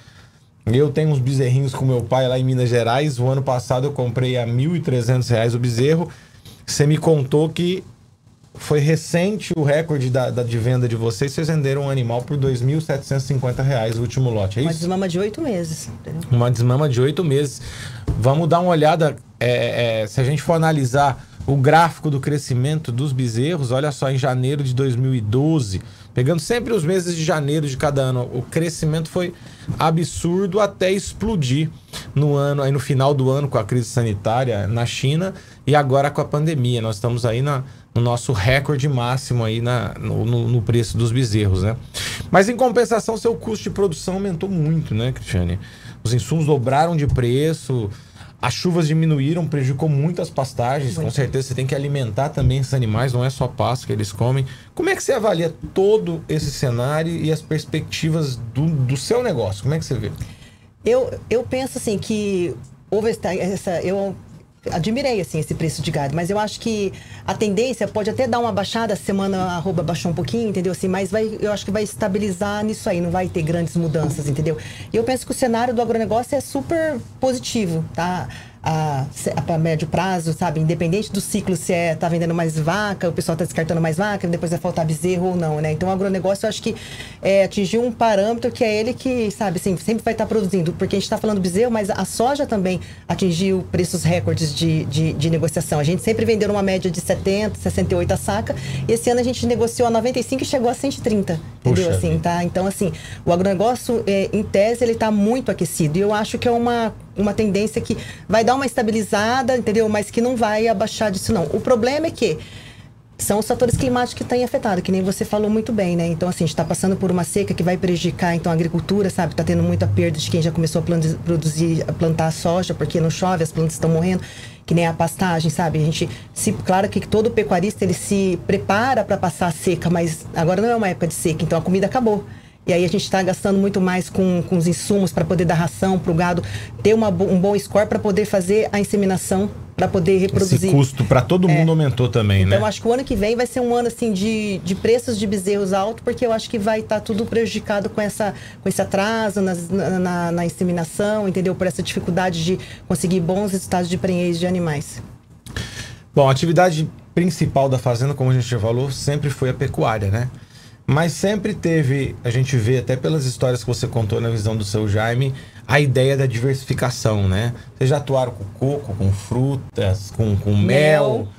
Eu tenho uns bezerrinhos com meu pai lá em Minas Gerais. O ano passado eu comprei a mil e trezentos reais o bezerro. Você me contou que foi recente o recorde da, da, de venda de vocês. Vocês venderam um animal por dois mil setecentos e cinquenta reais o último lote, é isso? Uma desmama de oito meses. Entendeu? Uma desmama de oito meses. Vamos dar uma olhada, é, é, se a gente for analisar o gráfico do crescimento dos bezerros, olha só, em janeiro de dois mil e doze, pegando sempre os meses de janeiro de cada ano, o crescimento foi absurdo até explodir no ano, aí no final do ano com a crise sanitária na China e agora com a pandemia. Nós estamos aí na, no nosso recorde máximo aí na, no, no preço dos bezerros, né? Mas em compensação, seu custo de produção aumentou muito, né, Cristiane? Os insumos dobraram de preço, as chuvas diminuíram, prejudicou muito as pastagens. Muito. Com certeza você tem que alimentar também esses animais, não é só pasto que eles comem. Como é que você avalia todo esse cenário e as perspectivas do, do seu negócio? Como é que você vê? Eu, eu penso assim que houve essa, essa eu admirei assim esse preço de gado, mas eu acho que a tendência pode até dar uma baixada, a semana a arroba baixou um pouquinho, entendeu? Assim, mas vai, eu acho que vai estabilizar nisso aí, não vai ter grandes mudanças, entendeu? E eu penso que o cenário do agronegócio é super positivo, tá? A, a, a médio prazo, sabe? Independente do ciclo, se é tá vendendo mais vaca, o pessoal tá descartando mais vaca, depois vai faltar bezerro ou não, né? Então o agronegócio eu acho que é, atingiu um parâmetro que é ele que, sabe, assim, sempre vai estar tá produzindo, porque a gente tá falando bezerro, mas a soja também atingiu preços recordes de, de, de negociação. A gente sempre vendeu uma média de setenta, sessenta e oito a saca, e esse ano a gente negociou a noventa e cinco e chegou a cento e trinta, entendeu? Puxa, assim, tá? Então, assim, o agronegócio, é, em tese, ele tá muito aquecido, e eu acho que é uma uma tendência que vai dar uma estabilizada, entendeu? Mas que não vai abaixar disso, não. O problema é que são os fatores climáticos que têm afetado, que nem você falou muito bem, né? Então, assim, a gente está passando por uma seca que vai prejudicar, então, a agricultura, sabe? Está tendo muita perda de quem já começou a produzir, a plantar soja, porque não chove, as plantas estão morrendo, que nem a pastagem, sabe? A gente, se, claro que todo pecuarista, ele se prepara para passar a seca, mas agora não é uma época de seca, então a comida acabou. E aí a gente está gastando muito mais com, com os insumos para poder dar ração para o gado, ter uma, um bom score para poder fazer a inseminação, para poder reproduzir. Esse custo para todo mundo é. aumentou também, então, né? Então, acho que o ano que vem vai ser um ano assim de, de preços de bezerros altos, porque eu acho que vai estar tá tudo prejudicado com, essa, com esse atraso nas, na, na, na inseminação, entendeu? Por essa dificuldade de conseguir bons resultados de prenhez de animais. Bom, a atividade principal da fazenda, como a gente já falou, sempre foi a pecuária, né? Mas sempre teve, a gente vê até pelas histórias que você contou na visão do seu Jaime, a ideia da diversificação, né? Vocês já atuaram com coco, com frutas, com, com mel,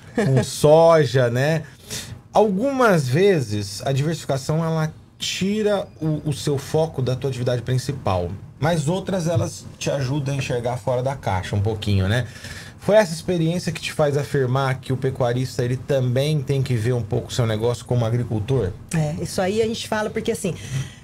com soja, né? Algumas vezes a diversificação ela tira o, o seu foco da tua atividade principal, mas outras elas te ajudam a enxergar fora da caixa um pouquinho, né? Foi essa experiência que te faz afirmar que o pecuarista ele também tem que ver um pouco o seu negócio como agricultor? É, isso aí a gente fala porque assim,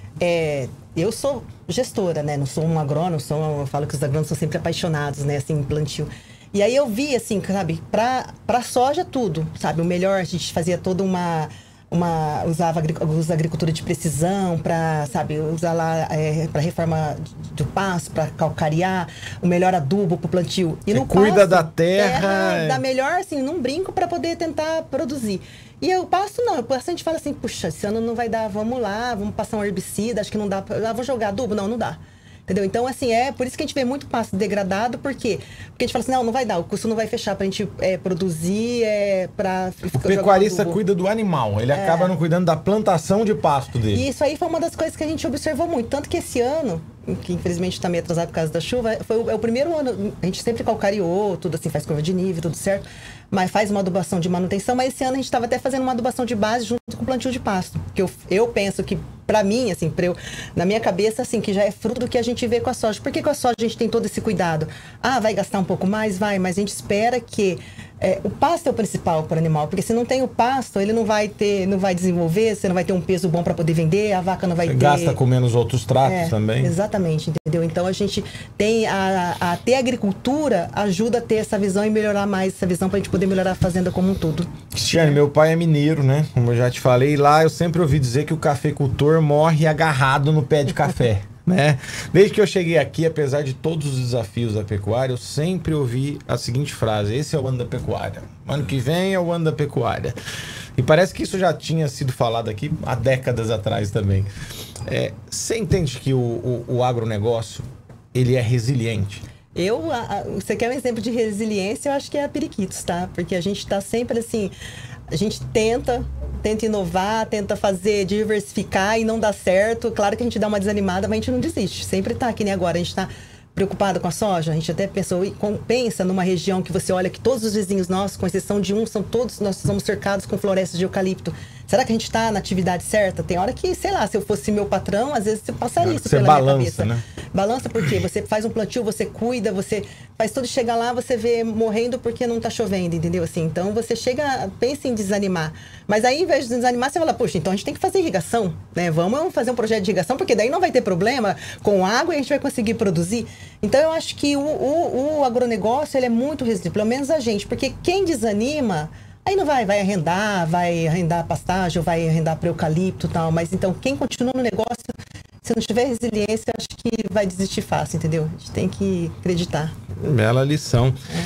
é, eu sou gestora, né? Não sou um agrônomo, sou, eu falo que os agrônomos são sempre apaixonados, né? Assim, em plantio. E aí eu vi, assim, sabe, pra, pra soja tudo, sabe? O melhor, a gente fazia toda uma... uma usava usa agricultura de precisão para, sabe, usar lá é, para reforma do pasto, para calcarear, o melhor adubo para o plantio. E Você no cuida pasto, da terra... terra da melhor, assim, num brinco para poder tentar produzir. E o pasto não, o pasto a gente fala assim, puxa, esse ano não vai dar, vamos lá, vamos passar um herbicida, acho que não dá, ah, vou jogar adubo? Não, não dá. Entendeu? Então, assim, é por isso que a gente vê muito pasto degradado, por quê? Porque a gente fala assim, não, não vai dar, o custo não vai fechar pra gente é, produzir, é, pra... O pecuarista cuida do animal, ele é. acaba não cuidando da plantação de pasto dele. E isso aí foi uma das coisas que a gente observou muito, tanto que esse ano, que infelizmente está meio atrasado por causa da chuva, foi o, é o primeiro ano, a gente sempre calcareou, tudo assim, faz curva de nível, tudo certo, mas faz uma adubação de manutenção, mas esse ano a gente estava até fazendo uma adubação de base junto com o plantio de pasto, que eu, eu penso que, para mim, assim, pra eu, na minha cabeça, assim, que já é fruto do que a gente vê com a soja. Por que com a soja a gente tem todo esse cuidado? Ah, vai gastar um pouco mais? Vai, mas a gente espera que é, o pasto é o principal para o animal, porque se não tem o pasto, ele não vai ter, não vai desenvolver, você não vai ter um peso bom para poder vender, a vaca não vai você ter... Gasta com menos outros tratos é, também. Exatamente, entendeu? Então a gente tem a, a ter agricultura ajuda a ter essa visão e melhorar mais essa visão para a gente poder melhorar a fazenda como um todo. Cristiane, meu pai é mineiro, né? Como eu já te falei, lá eu sempre ouvi dizer que o cafeicultor morre agarrado no pé de café. Né? Desde que eu cheguei aqui, apesar de todos os desafios da pecuária, eu sempre ouvi a seguinte frase: esse é o ano da pecuária, ano que vem é o ano da pecuária. E parece que isso já tinha sido falado aqui há décadas atrás também. É, você entende que o, o, o agronegócio ele é resiliente? Eu, a, a, você quer um exemplo de resiliência? Eu acho que é a periquitos, tá? Porque a gente está sempre assim, a gente tenta tenta inovar, tenta fazer, diversificar e não dá certo. Claro que a gente dá uma desanimada, mas a gente não desiste. Sempre tá, que nem agora, a gente tá preocupado com a soja. A gente até pensou, pensa numa região que você olha que todos os vizinhos nossos, com exceção de um, são todos, nós somos cercados com florestas de eucalipto. Será que a gente está na atividade certa? Tem hora que, sei lá, se eu fosse meu patrão, às vezes você passaria isso pela balança, minha cabeça. Né? Balança porque você faz um plantio, você cuida, você faz tudo, chega lá, você vê morrendo porque não tá chovendo, entendeu? Assim, então você chega, pensa em desanimar. Mas aí, ao invés de desanimar, você fala, poxa, então a gente tem que fazer irrigação, né? Vamos fazer um projeto de irrigação, porque daí não vai ter problema com água e a gente vai conseguir produzir. Então eu acho que o, o, o agronegócio, ele é muito resistente, pelo menos a gente, porque quem desanima... Aí não vai, vai arrendar, vai arrendar pastagem, vai arrendar para eucalipto e tal. Mas então, quem continua no negócio, se não tiver resiliência, acho que vai desistir fácil, entendeu? A gente tem que acreditar. Bela lição. É.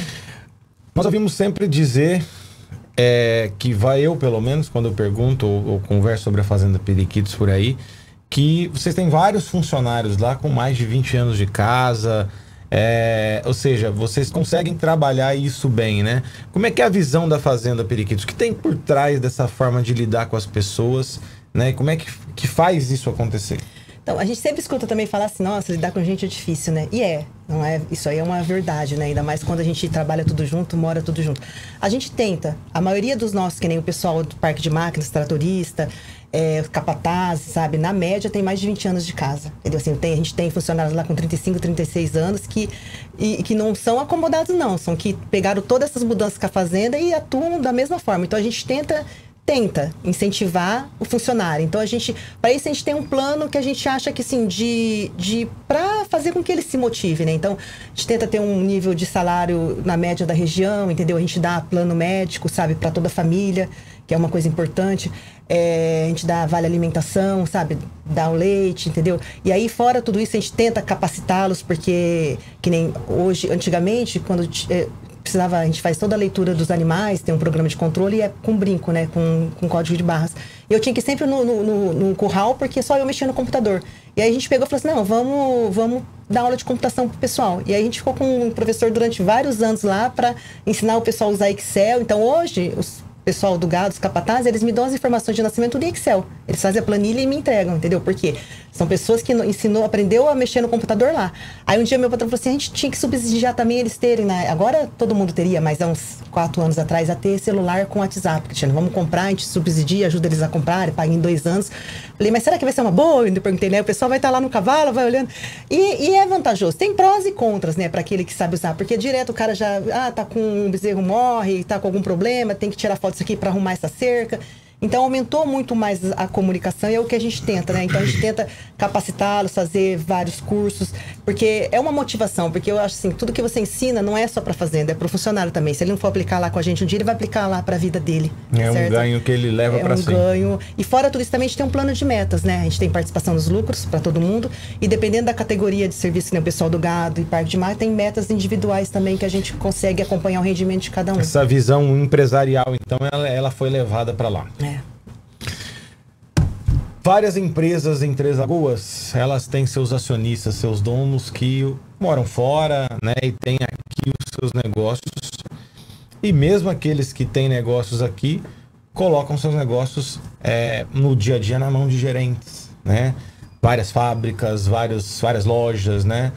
Nós ouvimos sempre dizer é, que vai eu, pelo menos, quando eu pergunto ou, ou converso sobre a Fazenda Periquitos por aí, que vocês têm vários funcionários lá com mais de vinte anos de casa... É, ou seja, vocês conseguem trabalhar isso bem, né? Como é que é a visão da Fazenda Periquitos? O que tem por trás dessa forma de lidar com as pessoas, né? E como é que, que faz isso acontecer? Então, a gente sempre escuta também falar assim, nossa, lidar com gente é difícil, né? E é, não é, isso aí é uma verdade, né? Ainda mais quando a gente trabalha tudo junto, mora tudo junto. A gente tenta, a maioria dos nossos, que nem o pessoal do Parque de Máquinas, tratorista, é, capataz, sabe? Na média tem mais de vinte anos de casa. Entendeu? Assim, tem, a gente tem funcionários lá com trinta e cinco, trinta e seis anos que, e, que não são acomodados, não. São que pegaram todas essas mudanças com a fazenda e atuam da mesma forma. Então, a gente tenta... tenta incentivar o funcionário. Então, a gente, para isso, a gente tem um plano que a gente acha que, assim, de, de para fazer com que ele se motive, né? Então, a gente tenta ter um nível de salário na média da região, entendeu? A gente dá plano médico, sabe, para toda a família, que é uma coisa importante. É, a gente dá vale alimentação, sabe? Dá o leite, entendeu? E aí, fora tudo isso, a gente tenta capacitá-los, porque, que nem hoje, antigamente, quando... É, precisava, a gente faz toda a leitura dos animais, tem um programa de controle e é com brinco, né? Com, com código de barras. E eu tinha que ir sempre no, no, no, no curral, porque só eu mexia no computador. E aí a gente pegou e falou assim, não, vamos, vamos dar aula de computação pro pessoal. E aí a gente ficou com um professor durante vários anos lá para ensinar o pessoal a usar Excel. Então hoje, os pessoal do gado, os capatazes, eles me dão as informações de nascimento do Excel. Eles fazem a planilha e me entregam, entendeu? Por quê? São pessoas que ensinou, aprendeu a mexer no computador lá. Aí um dia meu patrão falou assim, a gente tinha que subsidiar também eles terem, né? Agora todo mundo teria, mas há uns quatro anos atrás, a ter celular com WhatsApp. Cristiano, vamos comprar, a gente subsidia, ajuda eles a comprarem, paga em dois anos. Falei, mas será que vai ser uma boa? Eu perguntei, né? O pessoal vai estar lá no cavalo, vai olhando. E, e é vantajoso. Tem prós e contras, né? Para aquele que sabe usar. Porque direto o cara já, ah, tá com um bezerro, morre, tá com algum problema, tem que tirar foto disso aqui para arrumar essa cerca. Então, aumentou muito mais a comunicação e é o que a gente tenta, né? Então, a gente tenta capacitá-los, fazer vários cursos, porque é uma motivação, porque eu acho assim, tudo que você ensina não é só para fazenda, é para o funcionário também. Se ele não for aplicar lá com a gente um dia, ele vai aplicar lá para a vida dele. É certo? Um ganho que ele leva para si. É um ganho. E fora tudo isso também, a gente tem um plano de metas, né? A gente tem participação nos lucros para todo mundo e dependendo da categoria de serviço, né? O pessoal do gado e parque de mar, tem metas individuais também que a gente consegue acompanhar o rendimento de cada um. Essa visão empresarial, então, ela, ela foi levada para lá. É. Várias empresas em Três Lagoas, elas têm seus acionistas, seus donos que moram fora, né, e têm aqui os seus negócios. E mesmo aqueles que têm negócios aqui, colocam seus negócios é, no dia a dia na mão de gerentes, né? Várias fábricas, vários, várias lojas, né?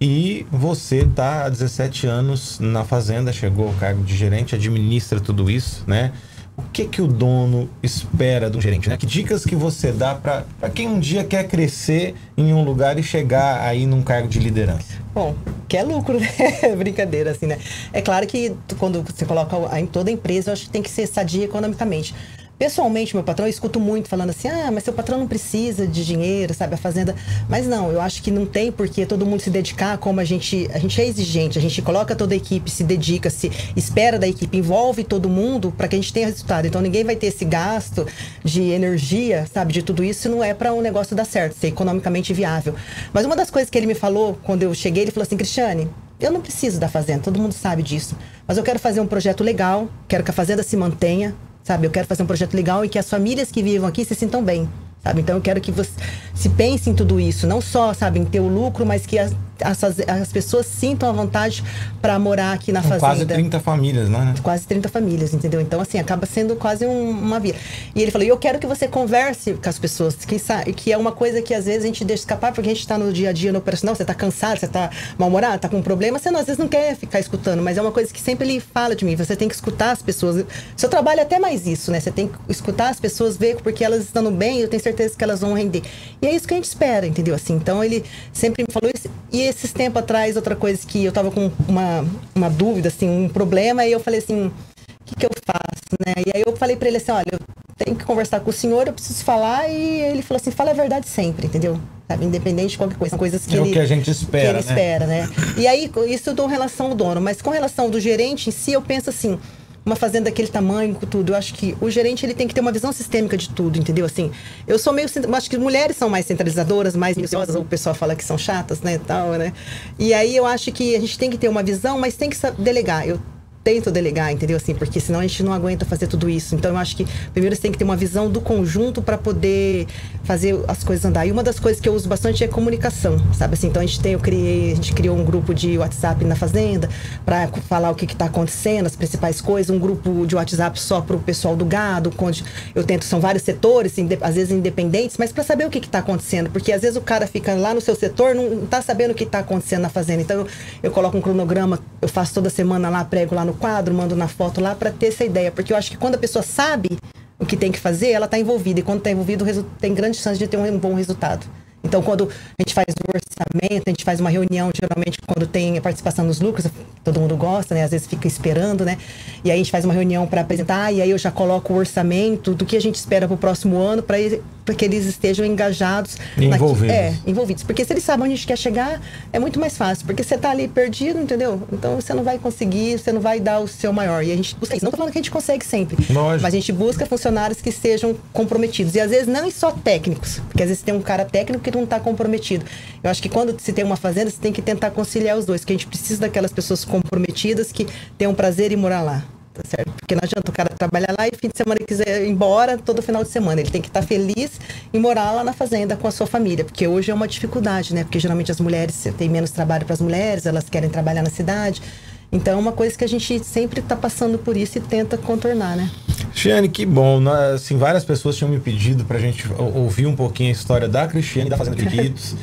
E você está há dezessete anos na fazenda, chegou ao cargo de gerente, administra tudo isso, né? O que que o dono espera do gerente, né? Que dicas que você dá para quem um dia quer crescer em um lugar e chegar aí num cargo de liderança? Bom, que é lucro, né? Brincadeira, assim, né? É claro que quando você coloca em toda empresa, eu acho que tem que ser sadia economicamente. Pessoalmente, meu patrão, eu escuto muito falando assim, ah, mas seu patrão não precisa de dinheiro, sabe, a fazenda. Mas não, eu acho que não tem porque todo mundo se dedicar como a gente, a gente é exigente, a gente coloca toda a equipe, se dedica, se espera da equipe, envolve todo mundo para que a gente tenha resultado. Então ninguém vai ter esse gasto de energia, sabe, de tudo isso, não é para um negócio dar certo, ser economicamente viável. Mas uma das coisas que ele me falou quando eu cheguei, ele falou assim, Cristiane, eu não preciso da fazenda, todo mundo sabe disso, mas eu quero fazer um projeto legal, quero que a fazenda se mantenha, sabe, eu quero fazer um projeto legal e que as famílias que vivam aqui se sintam bem, sabe, então eu quero que você se pense em tudo isso, não só, sabe, em ter o lucro, mas que as, as, as pessoas sintam a vontade para morar aqui na São fazenda. Quase trinta famílias, né? Quase trinta famílias, entendeu? Então, assim, acaba sendo quase um, uma via. E ele falou, eu quero que você converse com as pessoas, que, que é uma coisa que às vezes a gente deixa escapar, porque a gente está no dia a dia, no operacional, você está cansado, você está mal-humorado, está com um problema, você não, às vezes não quer ficar escutando, mas é uma coisa que sempre ele fala de mim, você tem que escutar as pessoas. Seu trabalho é até mais isso, né? Você tem que escutar as pessoas, ver porque elas estão bem, eu tenho certeza que elas vão render. E é isso que a gente espera, entendeu? Assim, então ele sempre me falou isso. E esses tempos atrás, outra coisa que eu tava com uma, uma dúvida, assim, um problema, e eu falei assim, o que que eu faço, né? E aí eu falei pra ele assim, olha, eu tenho que conversar com o senhor, eu preciso falar, e ele falou assim, fala a verdade sempre, entendeu? Sabe? Independente de qualquer coisa, são coisas que é ele... o que a gente espera, que ele né? espera, né? E aí, isso com relação ao dono, mas com relação do gerente em si, eu penso assim, uma fazenda daquele tamanho, com tudo, eu acho que o gerente, ele tem que ter uma visão sistêmica de tudo, entendeu? Assim, eu sou meio, eu acho que mulheres são mais centralizadoras, mais minuciosas, o pessoal fala que são chatas, né, tal, né? E aí eu acho que a gente tem que ter uma visão, mas tem que delegar. Eu tento delegar, entendeu? Assim, porque senão a gente não aguenta fazer tudo isso. Então eu acho que primeiro você tem que ter uma visão do conjunto para poder fazer as coisas andar. E uma das coisas que eu uso bastante é comunicação, sabe assim? Então a gente tem, eu criei, a gente criou um grupo de WhatsApp na fazenda para falar o que está acontecendo, as principais coisas, um grupo de WhatsApp só para o pessoal do gado, onde eu tento, são vários setores, às vezes independentes, mas para saber o que está acontecendo, porque às vezes o cara fica lá no seu setor, não está sabendo o que está acontecendo na fazenda. Então eu, eu coloco um cronograma, eu faço toda semana lá, prego lá no quadro, mando na foto lá para ter essa ideia, porque eu acho que quando a pessoa sabe o que tem que fazer, ela está envolvida, e quando está envolvida, tem grande chance de ter um bom resultado. Então, quando a gente faz o orçamento, a gente faz uma reunião, geralmente, quando tem a participação nos lucros, todo mundo gosta, né? Às vezes fica esperando, né? E aí a gente faz uma reunião para apresentar, e aí eu já coloco o orçamento do que a gente espera para o próximo ano, para que eles estejam engajados. Envolvidos. Na, é, envolvidos. Porque se eles sabem onde a gente quer chegar, é muito mais fácil. Porque você está ali perdido, entendeu? Então, você não vai conseguir, você não vai dar o seu maior. E a gente busca isso. Não estou falando que a gente consegue sempre. Lógico. Mas a gente busca funcionários que sejam comprometidos. E às vezes não só técnicos. Porque às vezes tem um cara técnico que não está comprometido. Eu acho que quando se tem uma fazenda, você tem que tentar conciliar os dois, porque a gente precisa daquelas pessoas comprometidas que tenham prazer em morar lá, tá certo? Porque não adianta o cara trabalhar lá e fim de semana ele quiser ir embora todo final de semana. Ele tem que estar feliz em morar lá na fazenda com a sua família, porque hoje é uma dificuldade, né? Porque geralmente as mulheres, tem menos trabalho para as mulheres, elas querem trabalhar na cidade. Então é uma coisa que a gente sempre está passando por isso e tenta contornar, né? Cristiane, que bom. Assim, várias pessoas tinham me pedido para a gente ouvir um pouquinho a história da Cristiane, da Fazenda Chiquitos.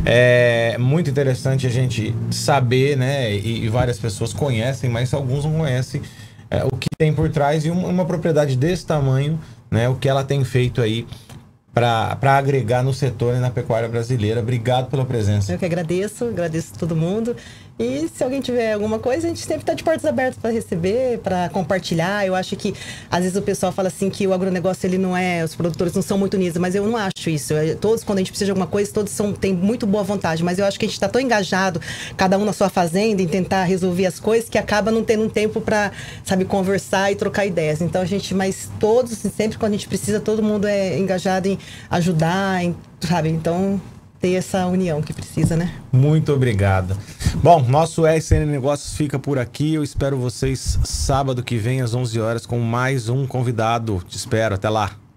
É muito interessante a gente saber, né? E, e várias pessoas conhecem, mas alguns não conhecem é, o que tem por trás e uma, uma propriedade desse tamanho, né? O que ela tem feito aí para agregar no setor e na pecuária brasileira. Obrigado pela presença. Eu que agradeço, agradeço a todo mundo. E se alguém tiver alguma coisa, a gente sempre está de portas abertas para receber, para compartilhar. Eu acho que, às vezes, o pessoal fala assim que o agronegócio, ele não é, os produtores não são muito unidos, mas eu não acho isso. Eu, todos, quando a gente precisa de alguma coisa, todos são, têm muito boa vontade, mas eu acho que a gente está tão engajado, cada um na sua fazenda, em tentar resolver as coisas, que acaba não tendo um tempo para, sabe, conversar e trocar ideias. Então, a gente, mas todos, sempre quando a gente precisa, todo mundo é engajado em ajudar, em, sabe, então... ter essa união que precisa, né? Muito obrigado. Bom, nosso R C N Negócios fica por aqui. Eu espero vocês sábado que vem às onze horas com mais um convidado. Te espero. Até lá.